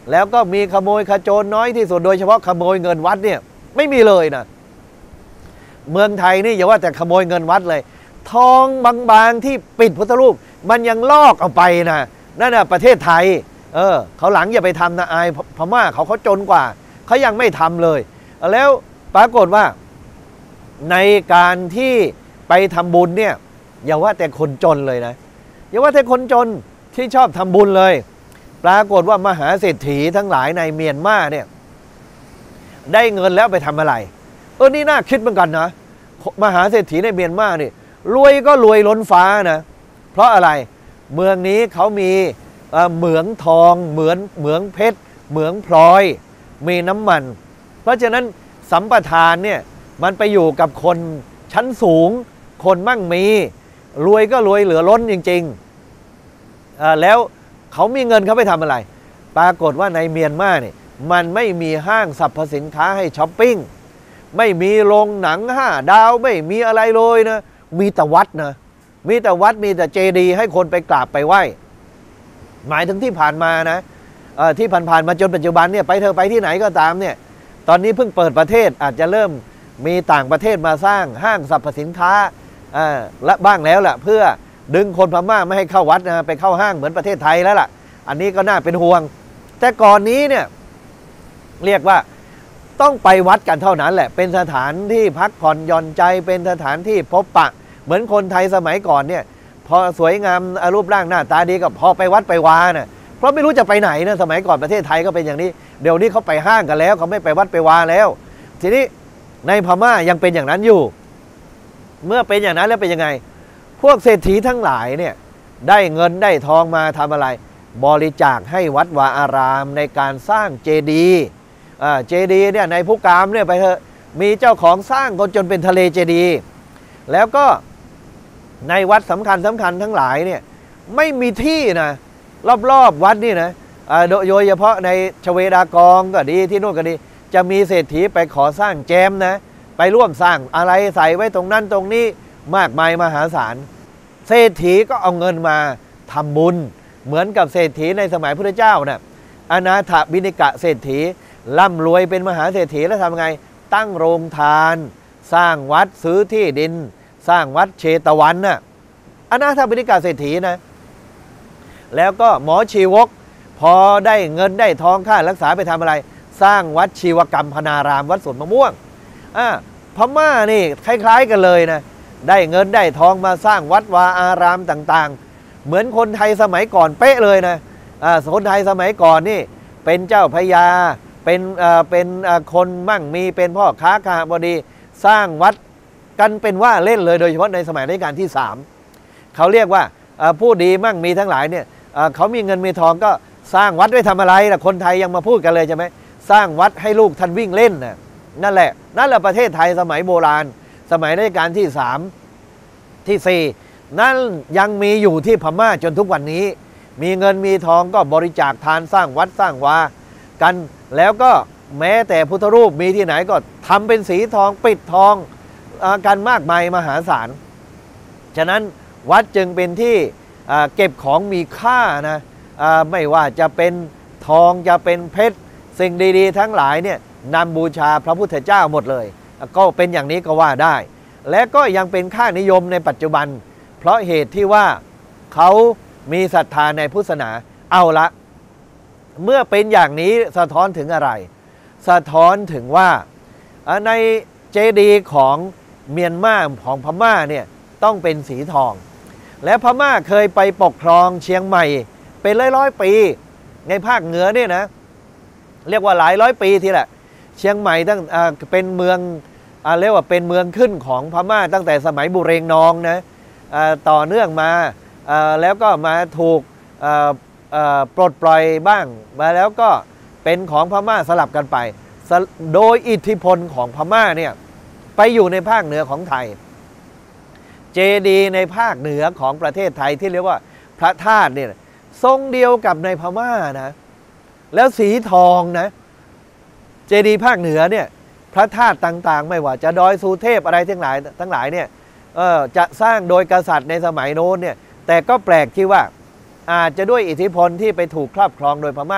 แล้วก็มีขโมยขโจรน้อยที่สุดโดยเฉพาะขโมยเงินวัดเนี่ยไม่มีเลยนะเมืองไทยนี่อย่าว่าแต่ขโมยเงินวัดเลยทองบางๆที่ปิดพุทธรูปมันยังลอกเอาไปนะนั่นน่ะประเทศไทยเออเขาหลังอย่าไปทำนะอายพม่าเขาเขาจนกว่าเขายังไม่ทำเลยแล้วปรากฏว่าในการที่ไปทำบุญเนี่ยอย่าว่าแต่คนจนเลยนะอย่าว่าแต่คนจนที่ชอบทำบุญเลยปรากฏว่ามหาเศรษฐีทั้งหลายในเมียนมาเนี่ยได้เงินแล้วไปทำอะไรเออนี่น่าคิดเหมือนกันนะมหาเศรษฐีในเมียนมานี่รวยก็รวยล้นฟ้านะเพราะอะไรเมืองนี้เขามีเหมืองทองเหมือนเหมืองเพชรเหมืองพลอยมีน้ำมันเพราะฉะนั้นสัมปทานเนี่ยมันไปอยู่กับคนชั้นสูงคนมั่งมีรวยก็รวยเหลือล้นจริงๆแล้วเขามีเงินเขาไปทำอะไรปรากฏว่าในเมียนมาเนี่ยมันไม่มีห้างสรรพสินค้าให้ช้อปปิ้งไม่มีโรงหนังห้าดาวไม่มีอะไรเลยนะมีแต่วัดนะมีแต่วัดมีแต่เจดีย์ให้คนไปกราบไปไหว้หมายถึงที่ผ่านมานะที่ผ่านๆมาจนปัจจุบันเนี่ยไปเธอไปที่ไหนก็ตามเนี่ยตอนนี้เพิ่งเปิดประเทศอาจจะเริ่มมีต่างประเทศมาสร้างห้างสรรพสินค้าและบ้างแล้วแหละเพื่อดึงคนพม่าไม่ให้เข้าวัดนะไปเข้าห้างเหมือนประเทศไทยแล้วล่ะอันนี้ก็น่าเป็นห่วงแต่ก่อนนี้เนี่ยเรียกว่าต้องไปวัดกันเท่านั้นแหละเป็นสถานที่พักผ่อนหย่อนใจเป็นสถานที่พบปะเหมือนคนไทยสมัยก่อนเนี่ยพอสวยงามรูปร่างหน้าตาดีก็พอไปวัดไปวานะเพราะไม่รู้จะไปไหนนะสมัยก่อนประเทศไทยก็เป็นอย่างนี้เดี๋ยวนี้เขาไปห้างกันแล้วเขาไม่ไปวัดไปวาแล้วทีนี้ในพม่ายังเป็นอย่างนั้นอยู่เมื่อเป็นอย่างนั้นแล้วเป็นยังไงพวกเศรษฐีทั้งหลายเนี่ยได้เงินได้ทองมาทำอะไรบริจาคให้วัดวาอารามในการสร้างเจดีย์เจดีย์เนี่ยในภูกามเนี่ยไปเถอะมีเจ้าของสร้างก็จนเป็นทะเลเจดีย์แล้วก็ในวัดสำคัญสำคัญทั้งหลายเนี่ยไม่มีที่นะรอบๆวัดนี่นะโดยเฉพาะในชเวดากองก็ดีที่โน่นก็ดีจะมีเศรษฐีไปขอสร้างแจมนะไปร่วมสร้างอะไรใส่ไว้ตรงนั้นตรงนี้มากมายมหาศาลเศรษฐีก็เอาเงินมาทำบุญเหมือนกับเศรษฐีในสมัยพระพุทธเจ้านะ่ะอนาถบิณกะเศรษฐีร่ำรวยเป็นมหาเศรษฐีแล้วทำไงตั้งโรงทานสร้างวัดซื้อที่ดินสร้างวัดเชตวันน่ะอนาถบิณกะเศรษฐีนะแล้วก็หมอชีวกพอได้เงินได้ทองค่ารักษาไปทำอะไรสร้างวัดชีวกรรมพนารามวัดสวนมะม่วงอ่าพม่านี่คล้ายๆกันเลยนะได้เงินได้ทองมาสร้างวัดวาอารามต่างๆเหมือนคนไทยสมัยก่อนเป๊ะเลยนะอ่าคนไทยสมัยก่อนนี่เป็นเจ้าพญาเป็นอ่าเป็นอ่าคนมั่งมีเป็นพ่อค้าข้าบดีสร้างวัดกันเป็นว่าเล่นเลยโดยเฉพาะในสมัยรัชกาลที่สามเขาเรียกว่าผู้ดีมั่งมีทั้งหลายเนี่ยเขามีเงินมีทองก็สร้างวัดไว้ทำอะไรล่ะคนไทยยังมาพูดกันเลยใช่ไหมสร้างวัดให้ลูกท่านวิ่งเล่นน่ะนั่นแหละนั่นแหละประเทศไทยสมัยโบราณสมัยรัชกาลที่สามที่สี่นั่นยังมีอยู่ที่พม่าจนทุกวันนี้มีเงินมีทองก็บริจาคทานสร้างวัดสร้างวากันแล้วก็แม้แต่พุทธรูปมีที่ไหนก็ทำเป็นสีทองปิดทองกันมากมายมหาศาลฉะนั้นวัดจึงเป็นที่เก็บของมีค่านะไม่ว่าจะเป็นทองจะเป็นเพชรสิ่งดีๆทั้งหลายเนี่ยนำบูชาพระพุทธเจ้าหมดเลยก็เป็นอย่างนี้ก็ว่าได้และก็ยังเป็นค่านิยมในปัจจุบันเพราะเหตุที่ว่าเขามีศรัทธาในพุทธศาสนาเอาละเมื่อเป็นอย่างนี้สะท้อนถึงอะไรสะท้อนถึงว่าในเจดีย์ของเมียนมาของพม่าเนี่ยต้องเป็นสีทองและพม่าเคยไปปกครองเชียงใหม่เป็นร้อยร้อยปีในภาคเหนือเนี่ยนะเรียกว่าหลายร้อยปีทีแหละเชียงใหม่ตั้งเป็นเมืองเรียกว่าเป็นเมืองขึ้นของพม่าตั้งแต่สมัยบุเรงนองนะต่อเนื่องมาแล้วก็มาถูกปลดปล่อยบ้างมาแล้วก็เป็นของพม่าสลับกันไปโดยอิทธิพลของพม่าเนี่ยไปอยู่ในภาคเหนือของไทยเจดีย์ในภาคเหนือของประเทศไทยที่เรียกว่าพระธาตุเนี่ยทรงเดียวกับในพม่านะแล้วสีทองนะเจดีย์ภาคเหนือเนี่ยพระธาตุต่างๆไม่ว่าจะดอยสุเทพอะไรทั้งหลายทั้งหลายเนี่ยเออจะสร้างโดยกษัตริย์ในสมัยโน้นเนี่ยแต่ก็แปลกที่ว่าอาจจะด้วยอิทธิพลที่ไปถูกครอบครองโดยพม่า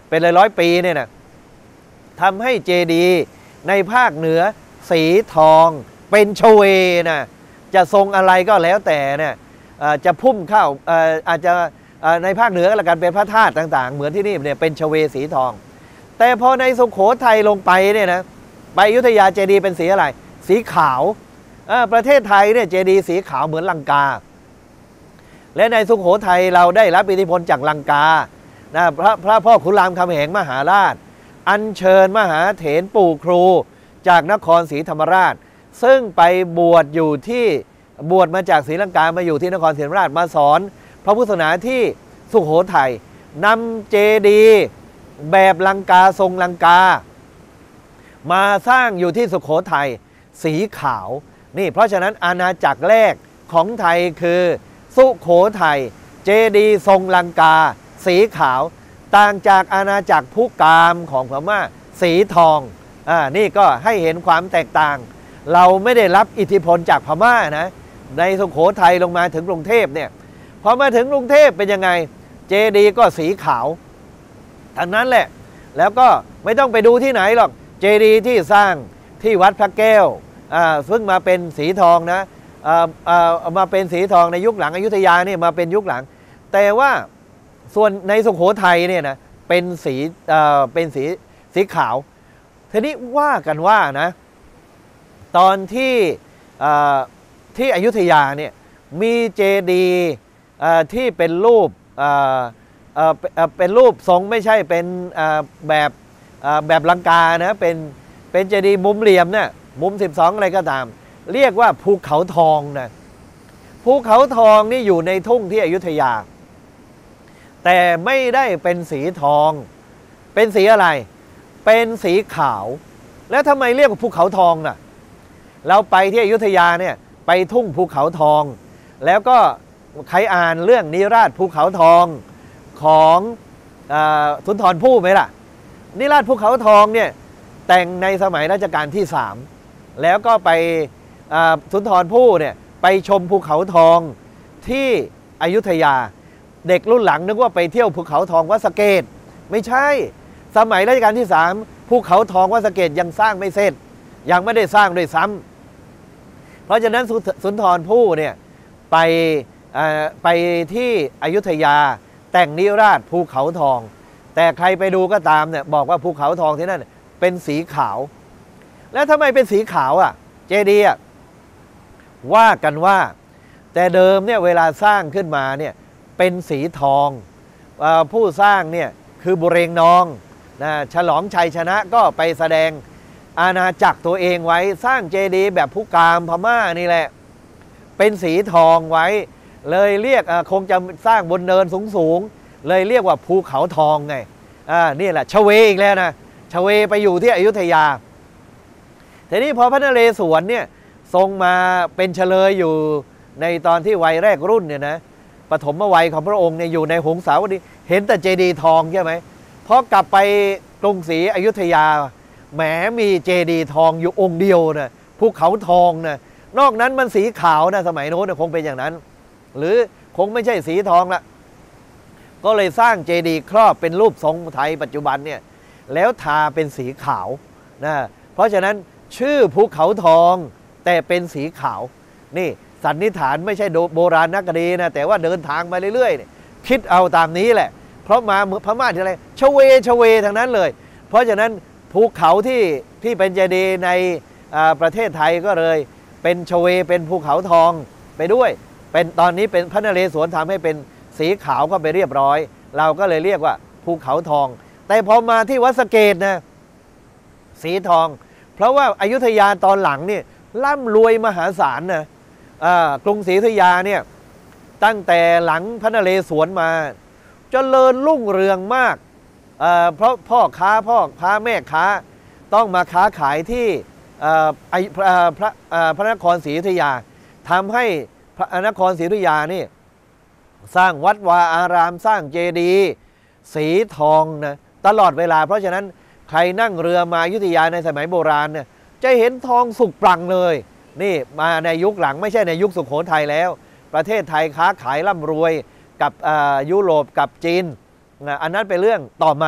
เป็นร้อยร้อยปีเนี่ยนะทำให้เจดีย์ในภาคเหนือสีทองเป็นชเวนะจะทรงอะไรก็แล้วแต่เนี่ยจะพุ่มเข้าอาจจะในภาคเหนือก็แล้วกันเป็นพระธาตุต่างๆเหมือนที่นี่เนี่ยเป็นชเวสีทองแต่พอในสุโขทัยลงไปเนี่ยนะไปอยุธยาเจดีย์เป็นสีอะไรสีขาวประเทศไทยเนี่ยเจดีย์สีขาวเหมือนลังกาและในสุโขทัยเราได้รับอิทธิพลจากลังกานะพระพระพ่อขุนรามคำแหงมหาราชอัญเชิญมหาเถรปู่ครูจากนครศรีธรรมราชซึ่งไปบวชอยู่ที่บวชมาจากศรีลังกามาอยู่ที่นครศรีธรรมราชมาสอนพระพุทธศาสนาที่สุโขทัยนำเจดีย์แบบลังกาทรงลังกามาสร้างอยู่ที่สุโขทัยสีขาวนี่เพราะฉะนั้นอาณาจักรแรกของไทยคือสุโขทัยเจดีย์ทรงลังกาสีขาวต่างจากอาณาจักรพุกามของพม่าสีทองอ่านี่ก็ให้เห็นความแตกต่างเราไม่ได้รับอิทธิพลจากพม่านะในสุโขทัยลงมาถึงกรุงเทพเนี่ยพอมาถึงกรุงเทพเป็นยังไงเจดีย์ก็สีขาวทั้งนั้นแหละแล้วก็ไม่ต้องไปดูที่ไหนหรอกเจดีย์ที่สร้างที่วัดพระแก้วอ่าซึ่งมาเป็นสีทองนะอ่าอ่ามาเป็นสีทองในยุคหลังอยุธยาเนี่ยมาเป็นยุคหลังแต่ว่าส่วนในสุโขทัยเนี่ยนะเป็นสีอ่าเป็นสีสีขาวทีนี้ว่ากันว่านะตอนที่ที่อยุธยาเนี่ยมีเจดีย์ที่เป็นรูปเป็นรูปทรงไม่ใช่เป็นแบบแบบลังกานะเป็นเป็นเจดีย์มุมเหลี่ยมเนี่ยมุมสิบสองอะไรก็ตามเรียกว่าภูเขาทองนะภูเขาทองนี่อยู่ในทุ่งที่อยุธยาแต่ไม่ได้เป็นสีทองเป็นสีอะไรเป็นสีขาวแล้วทำไมเรียกว่าภูเขาทองน่ะเราไปที่อยุธยาเนี่ยไปทุ่งภูเขาทองแล้วก็ใครอ่านเรื่องนิราศภูเขาทองของสุนทรภู่ไหมล่ะนิราศภูเขาทองเนี่ยแต่งในสมัยรัชกาลที่สามแล้วก็ไปสุนทรภู่เนี่ยไปชมภูเขาทองที่อยุธยาเด็กรุ่นหลังนึกว่าไปเที่ยวภูเขาทองวัดสะเกษไม่ใช่สมัยรัชกาลที่สามภูเขาทองวัดสะเกษยังสร้างไม่เสร็จยังไม่ได้สร้างด้วยซ้ำเพราะฉะนั้นสุนทรภู่เนี่ยไปไปที่อยุธยาแต่งนิราศภูเขาทองแต่ใครไปดูก็ตามเนี่ยบอกว่าภูเขาทองที่นั่นเป็นสีขาวแล้วทำไมเป็นสีขาวอ่ะเจดีย์ว่ากันว่าแต่เดิมเนี่ยเวลาสร้างขึ้นมาเนี่ยเป็นสีทองผู้สร้างเนี่ยคือบุเรงนองนะฉลองชัยชนะก็ไปแสดงอาณาจักรตัวเองไว้สร้างเจดีย์แบบพุกามพม่านี่แหละเป็นสีทองไว้เลยเรียกคงจะสร้างบนเนินสูงๆเลยเรียกว่าภูเขาทองไงอ่านี่แหละชเวอีกแล้วนะชเวไปอยู่ที่อยุธยาทีนี้พอพระนเรศวรเนี่ยทรงมาเป็นเฉลยอยู่ในตอนที่วัยแรกรุ่นเนี่ยนะปฐมวัยของพระองค์เนี่ยอยู่ในหงสาวดีเห็นแต่เจดีย์ทองใช่ไหมพอกลับไปกรุงศรีอยุธยาแหมมีเจดีย์ทองอยู่องค์เดียวนะภูเขาทองนะนอกนั้นมันสีขาวนะสมัยโน้นคงเป็นอย่างนั้นหรือคงไม่ใช่สีทองละก็เลยสร้างเจดีย์ครอบเป็นรูปทรงไทยปัจจุบันเนี่ยแล้วทาเป็นสีขาวนะเพราะฉะนั้นชื่อภูเขาทองแต่เป็นสีขาวนี่สันนิษฐานไม่ใช่โบราณนักคดีนะแต่ว่าเดินทางมาเรื่อยๆคิดเอาตามนี้แหละเพราะมาพม่าที่อะไรชเวชเวทางนั้นเลยเพราะฉะนั้นภูเขาที่ที่เป็นเจดีย์ในประเทศไทยก็เลยเป็นชเวเป็นภูเขาทองไปด้วยเป็นตอนนี้เป็นพระนเรศวรทำให้เป็นสีขาวก็ไปเรียบร้อยเราก็เลยเรียกว่าภูเขาทองแต่พอมาที่วัดสะเกษนะสีทองเพราะว่าอยุธยาตอนหลังนี่ร่ำรวยมหาศาลนะกรุงศรีอยุธยาเนี่ยตั้งแต่หลังพระนเรศวรมาเจริญรุ่งเรืองมากเพราะพ่อค้าพ่อค้าแม่ค้าต้องมาค้าขายที่พระพระนครศรีอยุธยาทำให้พระนครศรีอยุธยานี่สร้างวัดวาอารามสร้างเจดีย์สีทองนะตลอดเวลาเพราะฉะนั้นใครนั่งเรือมาอยุธยาในสมัยโบราณเนี่ยจะเห็นทองสุกปรังเลยนี่มาในยุคหลังไม่ใช่ในยุคสุโขทัยแล้วประเทศไทยค้าขายร่ำรวยกับยุโรปกับจีนนะอันนั้นเป็นเรื่องต่อมา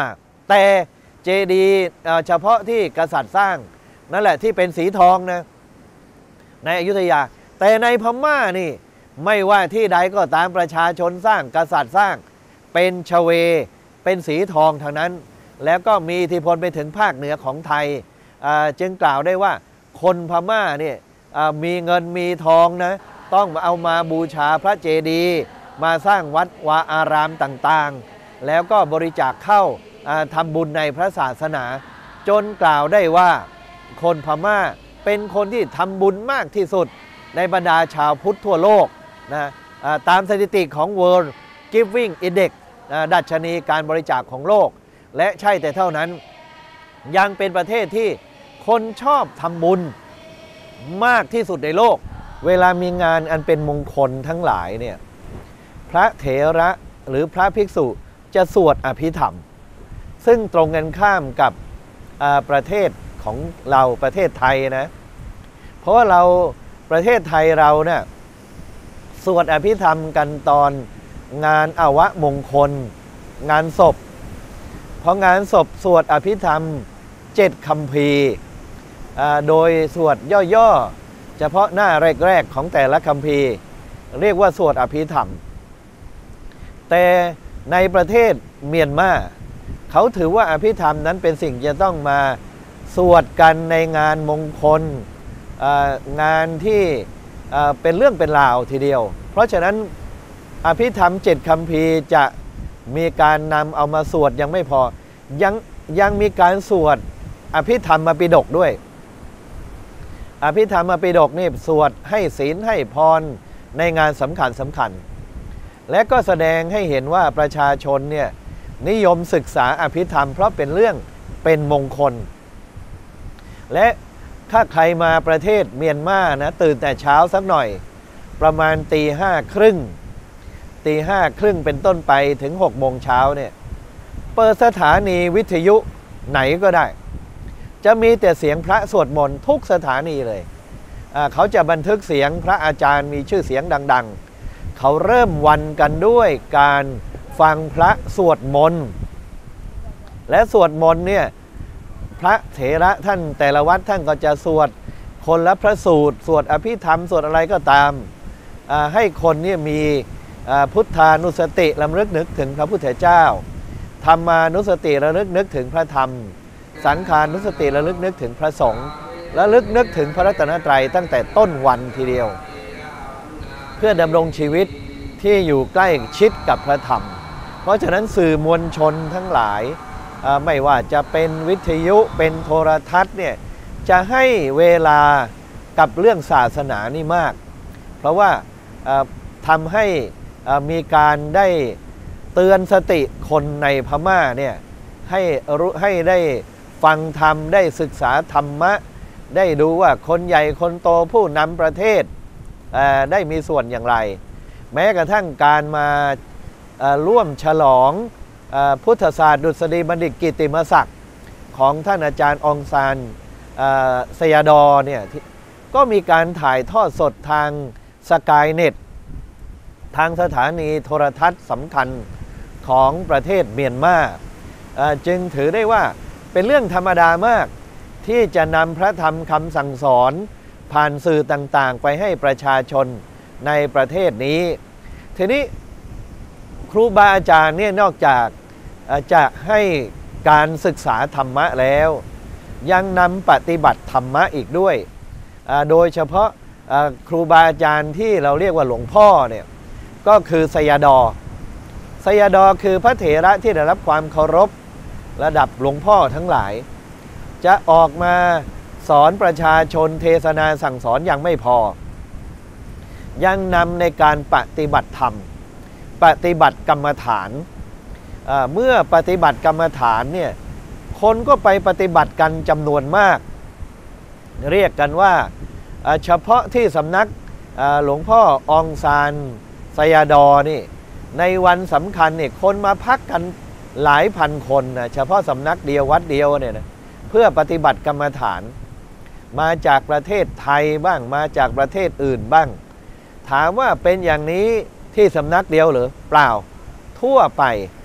แต่เจดีย์เฉพาะที่กษัตริย์สร้างนั่นแหละที่เป็นสีทองนะในอยุธยาแต่ในพม่านี่ไม่ว่าที่ใดก็ตามประชาชนสร้างกษัตริย์สร้างเป็นชเวเป็นสีทองทางนั้นแล้วก็มีอิทธิพลไปถึงภาคเหนือของไทยจึงกล่าวได้ว่าคนพม่าเนี่ยมีเงินมีทองนะต้องเอามาบูชาพระเจดีย์มาสร้างวัดวาอารามต่างๆแล้วก็บริจาคเข้าทำบุญในพระศาสนาจนกล่าวได้ว่าคนพม่าเป็นคนที่ทำบุญมากที่สุดในบรรดาชาวพุทธทั่วโลกนะตามสถิติของ World Giving Index ดัชนีการบริจาคของโลกและใช่แต่เท่านั้นยังเป็นประเทศที่คนชอบทำบุญมากที่สุดในโลกเวลามีงานอันเป็นมงคลทั้งหลายเนี่ยพระเถระหรือพระภิกษุจะสวดอภิธรรมซึ่งตรงกันข้ามกับประเทศของเราประเทศไทยนะเพราะว่าเราประเทศไทยเราเนี่ยสวดอภิธรรมกันตอนงานอวมงคลงานศพเพราะงานศพสวดอภิธรรมเจ็ดคัมภีร์โดยสวดย่อๆเฉพาะหน้าแรกๆของแต่ละคัมภีร์เรียกว่าสวดอภิธรรมแต่ในประเทศเมียนมาเขาถือว่าอภิธรรมนั้นเป็นสิ่งจะต้องมาสวดกันในงานมงคลงานที่เป็นเรื่องเป็นราวทีเดียวเพราะฉะนั้นอภิธรรมเจ็ดคัมภีร์จะมีการนำเอามาสวดยังไม่พอยังยังมีการสวดอภิธรรมปิฎกด้วยอภิธรรมปิฎกนี่สวดให้ศีลให้พรในงานสำคัญสำคัญและก็แสดงให้เห็นว่าประชาชนเนี่ยนิยมศึกษาอภิธรรมเพราะเป็นเรื่องเป็นมงคลและถ้าใครมาประเทศเมียนมานะตื่นแต่เช้าสักหน่อยประมาณตีห้าครึ่งตีห้าครึ่งเป็นต้นไปถึงหกโมงเช้าเนี่ยเปิดสถานีวิทยุไหนก็ได้จะมีแต่เสียงพระสวดมนต์ทุกสถานีเลยเขาจะบันทึกเสียงพระอาจารย์มีชื่อเสียงดังๆเขาเริ่มวันกันด้วยการฟังพระสวดมนต์และสวดมนต์เนี่ยพระเถระท่านแต่ละวัดท่านก็จะสวดคนละพระสูตรสวดอภิธรรมสวดอะไรก็ตามให้คนเนี่ยมีพุทธานุสติระลึกนึกถึงพระพุทธเจ้าธรรมานุสติระลึกนึกถึงพระธรรมสังฆานุสติระลึกนึกถึงพระสงฆ์ระลึกนึกถึงพระรัตนตรัยตั้งแต่ต้นวันทีเดียวเพื่อดำรงชีวิตที่อยู่ใกล้ชิดกับพระธรรมเพราะฉะนั้นสื่อมวลชนทั้งหลายไม่ว่าจะเป็นวิทยุเป็นโทรทัศน์เนี่ยจะให้เวลากับเรื่องศาสนานี่มากเพราะว่าทำให้มีการได้เตือนสติคนในพม่าเนี่ยให้รู้ให้ได้ฟังธรรมได้ศึกษาธรรมะได้ดูว่าคนใหญ่คนโตผู้นำประเทศได้มีส่วนอย่างไรแม้กระทั่งการมาร่วมฉลองพุทธศาสตร์ดุษฎีบัณฑิตกิตติมศักดิ์ของท่านอาจารย์องซานสยดอเนี่ยก็มีการถ่ายทอดสดทางสกายเน็ตทางสถานีโทรทัศน์สำคัญของประเทศเมียนมาจึงถือได้ว่าเป็นเรื่องธรรมดามากที่จะนำพระธรรมคำสั่งสอนผ่านสื่อต่างๆไปให้ประชาชนในประเทศนี้ทีนี้ครูบาอาจารย์เนี่ยนอกจากจะให้การศึกษาธรรมะแล้วยังนำปฏิบัติธรรมะอีกด้วยโดยเฉพาะครูบาอาจารย์ที่เราเรียกว่าหลวงพ่อเนี่ยก็คือสยดอสยดอคือพระเถระที่ได้รับความเคารพระดับหลวงพ่อทั้งหลายจะออกมาสอนประชาชนเทศนาสั่งสอนอย่างไม่พอยังนำในการปฏิบัติธรรมปฏิบัติกรรมฐานเมื่อปฏิบัติกรรมฐานเนี่ยคนก็ไปปฏิบัติกันจำนวนมากเรียกกันว่าเฉพาะที่สำนักหลวงพ่อองซานสยดอนี่ในวันสำคัญเนี่ยคนมาพักกันหลายพันคนนะเฉพาะสำนักเดียววัดเดียวเนี่ยนะเพื่อปฏิบัติกรรมฐานมาจากประเทศไทยบ้างมาจากประเทศอื่นบ้างถามว่าเป็นอย่างนี้ที่สำนักเดียวหรือเปล่าทั่วไป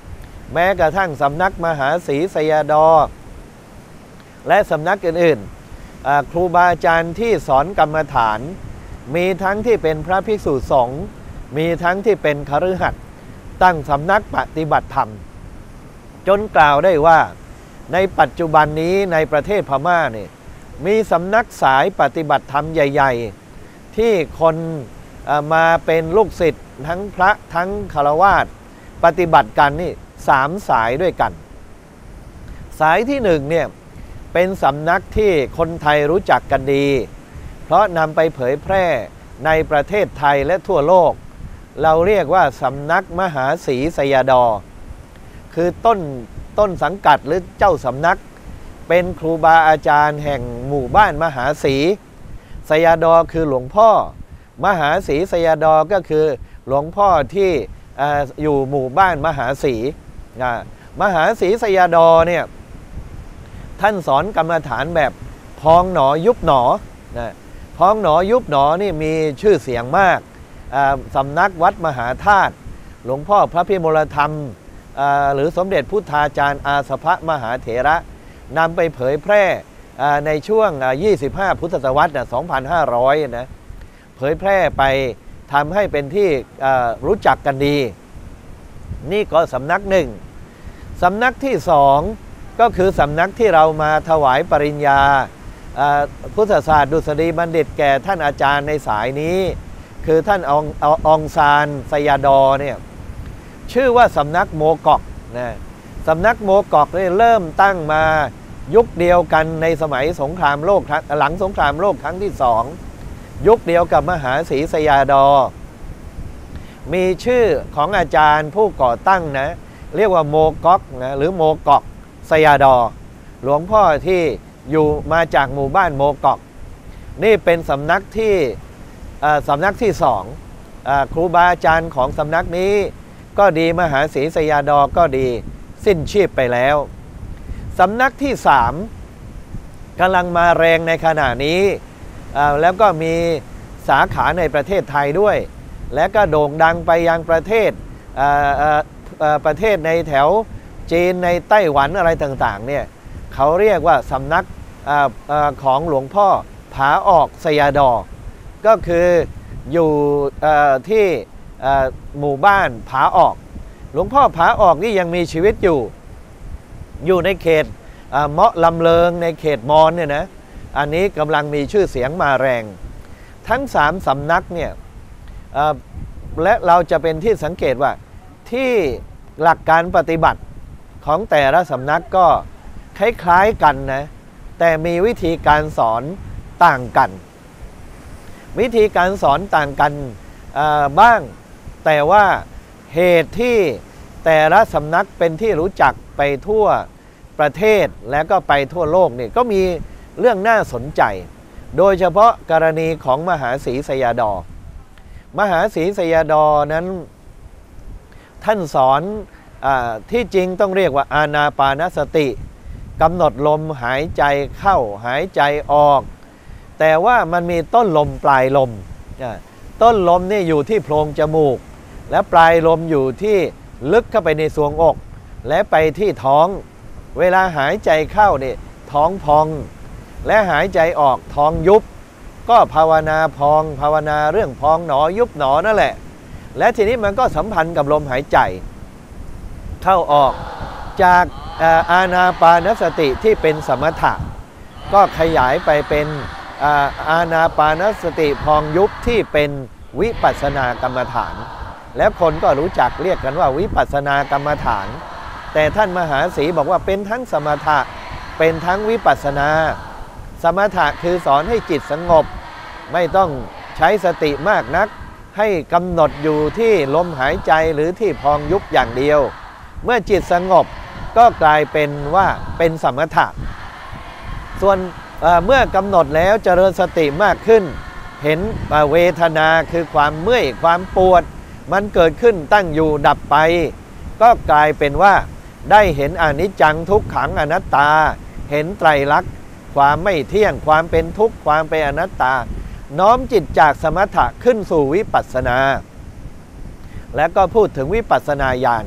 แม้กระทั่งสำนักมหาศรีสยาดอและสำนักอื่นๆครูบาอาจารย์ที่สอนกรรมฐานมีทั้งที่เป็นพระภิกษุสงฆ์มีทั้งที่เป็นคฤหัสถ์ตั้งสำนักปฏิบัติธรรมจนกล่าวได้ว่าในปัจจุบันนี้ในประเทศพม่าเนี่ยมีสำนักสายปฏิบัติธรรมใหญ่ๆที่คนมาเป็นลูกศิษย์ทั้งพระทั้งฆราวาสปฏิบัติกันนี่สามสายด้วยกันสายที่หนึ่งเนี่ยเป็นสำนักที่คนไทยรู้จักกันดีเพราะนำไปเผยแพร่ในประเทศไทยและทั่วโลกเราเรียกว่าสำนักมหาศรีสยาดอคือต้นต้นสังกัดหรือเจ้าสำนักเป็นครูบาอาจารย์แห่งหมู่บ้านมหาศรีสยาดอคือหลวงพ่อมหาศรีสยาดอก็คือหลวงพ่อที่อยู่หมู่บ้านมหาศรีมหาศรีสยาดอเนี่ยท่านสอนกรรมฐานแบบพองหนอยุบหนอนะพองหนอยุบหนอนี่มีชื่อเสียงมากสำนักวัดมหาธาตุหลวงพ่อพระพิมลธรรมหรือสมเด็จพุทธาจารย์อาสภมหาเถระนำไปเผยแพร่ในช่วงยี่สิบห้าพุทธศตวรรษสองพันห้าร้อยนะเผยแพร่ไปทำให้เป็นที่รู้จักกันดีนี่ก็สำนักหนึ่งสำนักที่สองก็คือสำนักที่เรามาถวายปริญญาพุทธศาสตร์ดุษฎีบัณฑิตแก่ท่านอาจารย์ในสายนี้คือท่านององซานสยาดอเนี่ยชื่อว่าสำนักโมกอกนะสำนักโมกอกเนี่ยเริ่มตั้งมายุคเดียวกันในสมัยสงครามโลกหลังสงครามโลกครั้งที่สองยุคเดียวกับมหาศรีสยาดอมีชื่อของอาจารย์ผู้ก่อตั้งนะเรียกว่าโมกอกนะหรือโมกอกสยาดอหลวงพ่อที่อยู่มาจากหมู่บ้านโมกอกนี่เป็นสำนักที่สำนักที่สองครูบาอาจารย์ของสำนักนี้ก็ดีมหาศรีสยาดอก็ดีสิ้นชีพไปแล้วสำนักที่สามกำลังมาแรงในขณะนี้แล้วก็มีสาขาในประเทศไทยด้วยและก็โด่งดังไปยังประเทศประเทศในแถวจีนในไต้หวันอะไรต่างๆเนี่ยเขาเรียกว่าสำนักของหลวงพ่อผาออกสยาดอก็คืออยู่ที่หมู่บ้านผาออกหลวงพ่อผาออกนี่ยังมีชีวิตอยู่อยู่ในเขตเมาะลำเลิงในเขตมอญเนี่ยนะอันนี้กำลังมีชื่อเสียงมาแรงทั้งสามสำนักเนี่ยและเราจะเป็นที่สังเกตว่าที่หลักการปฏิบัติของแต่ละสำนักก็คล้ายๆกันนะแต่มีวิธีการสอนต่างกันวิธีการสอนต่างกันบ้างแต่ว่าเหตุที่แต่ละสำนักเป็นที่รู้จักไปทั่วประเทศและก็ไปทั่วโลกนี่ก็มีเรื่องน่าสนใจโดยเฉพาะกรณีของมหาศรีสยาดอมหาศรีสยาดอนั้นท่านสอนอที่จริงต้องเรียกว่าอานาปานสติกำหนดลมหายใจเข้าหายใจออกแต่ว่ามันมีต้นลมปลายลมต้นลมนี่อยู่ที่โพรงจมูกและปลายลมอยู่ที่ลึกเข้าไปในทรวงอกและไปที่ท้องเวลาหายใจเข้าเนี่ยท้องพองและหายใจออกท้องยุบก็ภาวนาพองภาวนาเรื่องพองหนอยุบหนอนั่นแหละและทีนี้มันก็สัมพันธ์กับลมหายใจเข้าออกจากอานาปานสติที่เป็นสมถะก็ขยายไปเป็นอานาปานสติพองยุบที่เป็นวิปัสสนากรรมฐานแล้วคนก็รู้จักเรียกกันว่าวิปัสสนากรรมฐานแต่ท่านมหาศรีบอกว่าเป็นทั้งสมถะเป็นทั้งวิปัสสนาสมถะคือสอนให้จิตสงบไม่ต้องใช้สติมากนักให้กำหนดอยู่ที่ลมหายใจหรือที่พองยุบอย่างเดียวเมื่อจิตสงบก็กลายเป็นว่าเป็นสมถะส่วนเมื่อกำหนดแล้วเจริญสติมากขึ้นเห็นเวทนาคือความเมื่อยความปวดมันเกิดขึ้นตั้งอยู่ดับไปก็กลายเป็นว่าได้เห็นอนิจจังทุกขังอนัตตาเห็นไตรลักษณ์ความไม่เที่ยงความเป็นทุกข์ความเป็นอนัตตาน้อมจิตจากสมถะขึ้นสู่วิปัสสนาและก็พูดถึงวิปัสสนาญาณ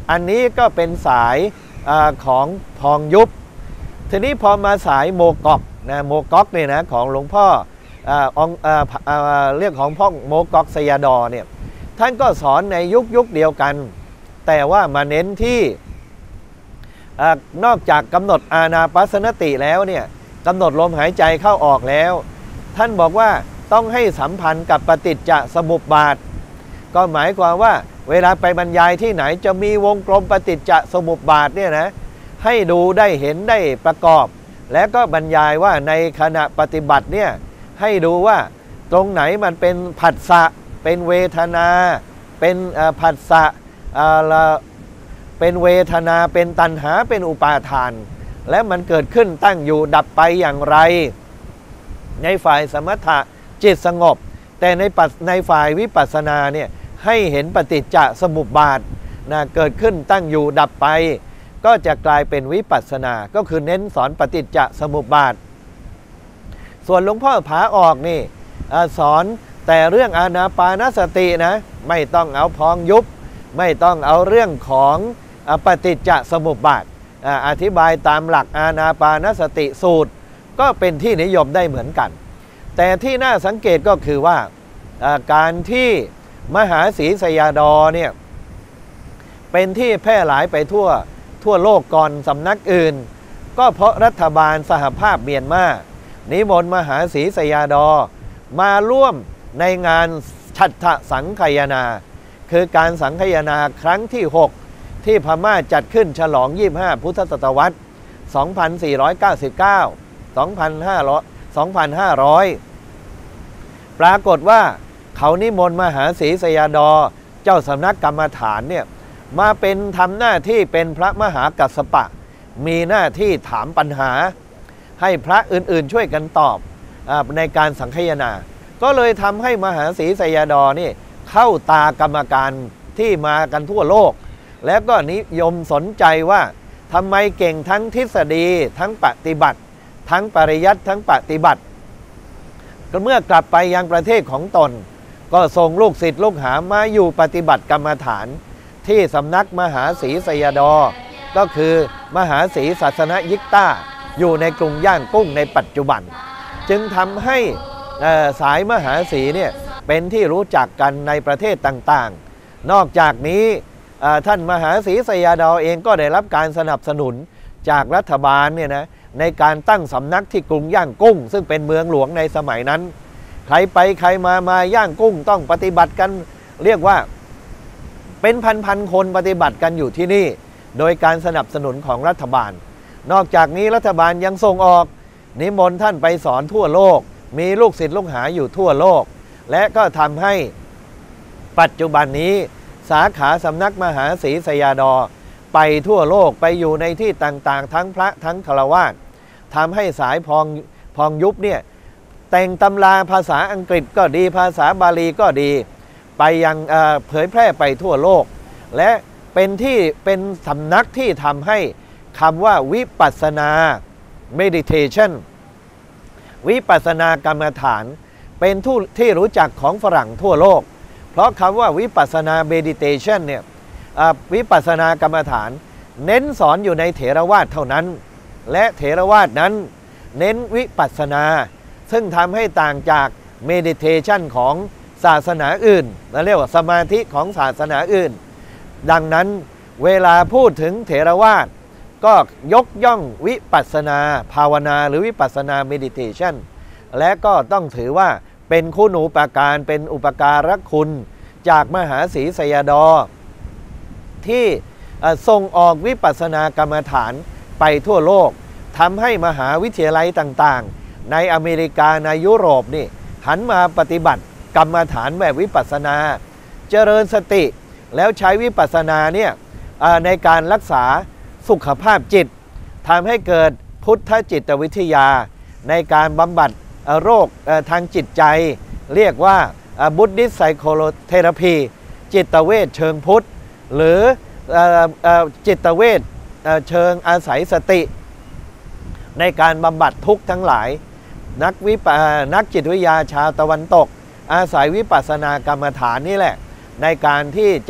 อันนี้ก็เป็นสายอาของพองยุบทีนี้พอมาสายโมกอกนะโมกอกเนี่ยนะของหลวงพ่ออองเรื่องของพ่อโมกอกสยดอเนี่ยท่านก็สอนในยุคยุคเดียวกันแต่ว่ามาเน้นที่นอกจากกำหนดอานาปานสติแล้วเนี่ยกำหนดลมหายใจเข้าออกแล้วท่านบอกว่าต้องให้สัมพันธ์กับปฏิจจสมุปบาทก็หมายความว่าเวลาไปบรรยายที่ไหนจะมีวงกลมปฏิจจสมุปบาทเนี่ยนะให้ดูได้เห็นได้ประกอบและก็บรรยายว่าในขณะปฏิบัติเนี่ยให้ดูว่าตรงไหนมันเป็นผัสสะเป็นเวทนาเป็นผัสสะเป็นเวทนาเป็นตัณหาเป็นอุปาทานและมันเกิดขึ้นตั้งอยู่ดับไปอย่างไรในฝ่ายสมถะจิตสงบแต่ในปัจในฝ่ายวิปัสสนาเนี่ยให้เห็นปฏิจจสมุปบาทนะเกิดขึ้นตั้งอยู่ดับไปก็จะกลายเป็นวิปัสสนาก็คือเน้นสอนปฏิจจสมุปบาทส่วนหลวงพ่อผาออกนี่สอนแต่เรื่องอานาปานสตินะไม่ต้องเอาพองยุบไม่ต้องเอาเรื่องของปฏิจจสมุปบาทอธิบายตามหลักอานาปานสติสูตรก็เป็นที่นิยมได้เหมือนกันแต่ที่น่าสังเกตก็คือว่าการที่มหาศรีสยาดอเนี่ยเป็นที่แพร่หลายไปทั่วทั่วโลกก่อนสำนักอื่นก็เพราะรัฐบาลสหภาพเมียนมานิมนต์มหาศรีสยาดอมาร่วมในงานฉัตรสังคายนาคือการสังคายนาครั้งที่หกที่พม่าจัดขึ้นฉลองยี่สิบห้าพุทธศตวรรษสองพันสี่ร้อยเก้าสิบเก้า สองพันห้าร้อย สองพันห้าร้อย ปรากฏว่าเขานิมนต์มหาศรีสยาดอเจ้าสำนักกรรมฐานเนี่ยมาเป็นทำหน้าที่เป็นพระมหากัสสปะมีหน้าที่ถามปัญหาให้พระอื่นๆช่วยกันตอบในการสังคายนาก็เลยทำให้มหาศรีสยาดอนี่เข้าตากรรมการที่มากันทั่วโลกแล้วก็นิยมสนใจว่าทำไมเก่งทั้งทฤษฎีทั้งปฏิบัติทั้งปริยัติทั้งปฏิบัติก็เมื่อกลับไปยังประเทศของตนก็ส่งลูกศิษย์ลูกหามาอยู่ปฏิบัติกรรมฐานที่สำนักมหาศรีสยาดอก็คือมหาศรีศาสนยิกต้าอยู่ในกรุงย่างกุ้งในปัจจุบันจึงทำให้สายมหาศรีเนี่ยเป็นที่รู้จักกันในประเทศต่างๆนอกจากนี้ท่านมหาศรีสยาดอเองก็ได้รับการสนับสนุนจากรัฐบาลเนี่ยนะในการตั้งสำนักที่กรุงย่างกุ้งซึ่งเป็นเมืองหลวงในสมัยนั้นใครไปใครมามาย่างกุ้งต้องปฏิบัติกันเรียกว่าเป็นพันๆคนปฏิบัติกันอยู่ที่นี่โดยการสนับสนุนของรัฐบาลนอกจากนี้รัฐบาลยังส่งออกนิมนต์ท่านไปสอนทั่วโลกมีลูกศิษย์ลูกหาอยู่ทั่วโลกและก็ทำให้ปัจจุบันนี้สาขาสำนักมหาศรีสยาดอไปทั่วโลกไปอยู่ในที่ต่างๆทั้งพระทั้งฆราวาสทำให้สายพองพองยุบเนี่ยแต่งตำราภาษาอังกฤษก็ดีภาษาบาลีก็ดีไปยังเอ่อเผยแพร่ไปทั่วโลกและเป็นที่เป็นสำนักที่ทำให้คำว่าวิปัสสนา meditation วิปัสสนากรรมฐานเป็นที่ที่รู้จักของฝรั่งทั่วโลกเพราะคำว่าวิปัสสนา meditation เนี่ยวิปัสสนากรรมฐานเน้นสอนอยู่ในเถรวาทเท่านั้นและเถรวาทนั้นเน้นวิปัสสนาซึ่งทำให้ต่างจาก meditation ของศาสนาอื่นเราเรียกว่าสมาธิของศาสนาอื่นดังนั้นเวลาพูดถึงเถรวาทก็ยกย่องวิปัสสนาภาวนาหรือวิปัสสนา meditation และก็ต้องถือว่าเป็นคุณูปการเป็นอุปการะคุณจากมหาศรีสยาดอที่ส่งออกวิปัสสนากรรมฐานไปทั่วโลกทำให้มหาวิทยาลัยต่างๆในอเมริกาในยุโรปนี่หันมาปฏิบัติกรรมฐานแบบวิปัสสนาเจริญสติแล้วใช้วิปัสสนาเนี่ยในการรักษาสุขภาพจิตทำให้เกิดพุทธจิตวิทยาในการบำบัดโรคทางจิตใจเรียกว่า Buddhist Psychotherapy จิตเวชเชิงพุทธหรือจิตเวชเชิงอาศัยสติในการบำบัดทุกข์ทั้งหลายนักวิปนักจิตวิทยาชาวตะวันตกอาศัยวิปัสสนากรรมฐานนี่แหละในการที่จะ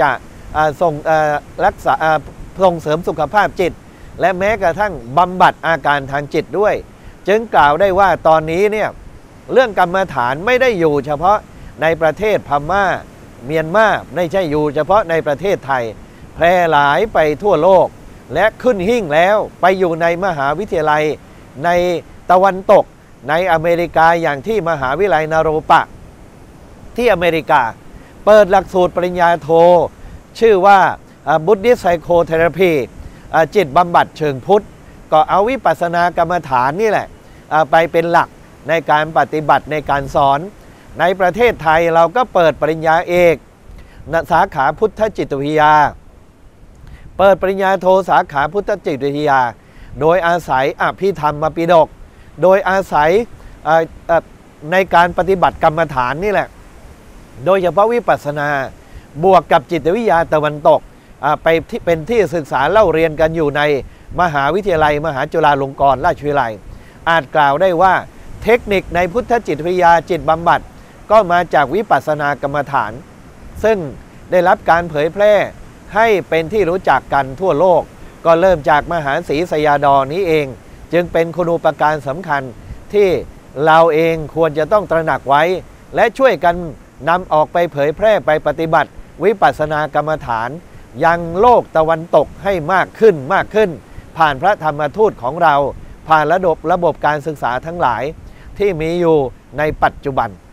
ส่งรักษาส่งเสริมสุขภาพจิตและแม้กระทั่งบำบัดอาการทางจิตด้วยจึงกล่าวได้ว่าตอนนี้เนี่ยเรื่องกรรมฐานไม่ได้อยู่เฉพาะในประเทศพม่าเมียนมาไม่ใช่อยู่เฉพาะในประเทศไทยแพร่หลายไปทั่วโลกและขึ้นหิ่งแล้วไปอยู่ในมหาวิทยาลัยในตะวันตกในอเมริกาอย่างที่มหาวิทยาลัยนาโรปะที่อเมริกาเปิดหลักสูตรปริญญาโทชื่อว่า Buddhist Psychotherapy จิตบำบัดเชิงพุทธก็เอาวิปัสสนากรรมฐานนี่แหละไปเป็นหลักในการปฏิบัติในการสอนในประเทศไทยเราก็เปิดปริญญาเอกสาขาพุทธจิตวิทยาเปิดปริญญาโทสาขาพุทธจิตวิทยาโดยอาศัยอภิธรรมปิฎกโดยอาศัยในการปฏิบัติกรรมฐานนี่แหละโดยเฉพาะวิปัสสนาบวกกับจิตวิทยาตะวันตกไปที่เป็นที่ศึกษาเล่าเรียนกันอยู่ในมหาวิทยาลัยมหาจุฬาลงกรณราชวิทยาลัยอาจกล่าวได้ว่าเทคนิคในพุทธจิตวิทยาจิตบำบัดก็มาจากวิปัสสนากรรมฐานซึ่งได้รับการเผยแพร่ให้เป็นที่รู้จักกันทั่วโลกก็เริ่มจากมหาศรีสยาดอนี้เองจึงเป็นคุณูปการสำคัญที่เราเองควรจะต้องตระหนักไว้และช่วยกันนำออกไปเผยแพร่ไปปฏิบัติวิปัสสนากรรมฐานยังโลกตะวันตกให้มากขึ้นมากขึ้นผ่านพระธรรมทูตของเราผ่านระบบระบบการศึกษาทั้งหลายที่มีอยู่ในปัจจุบัน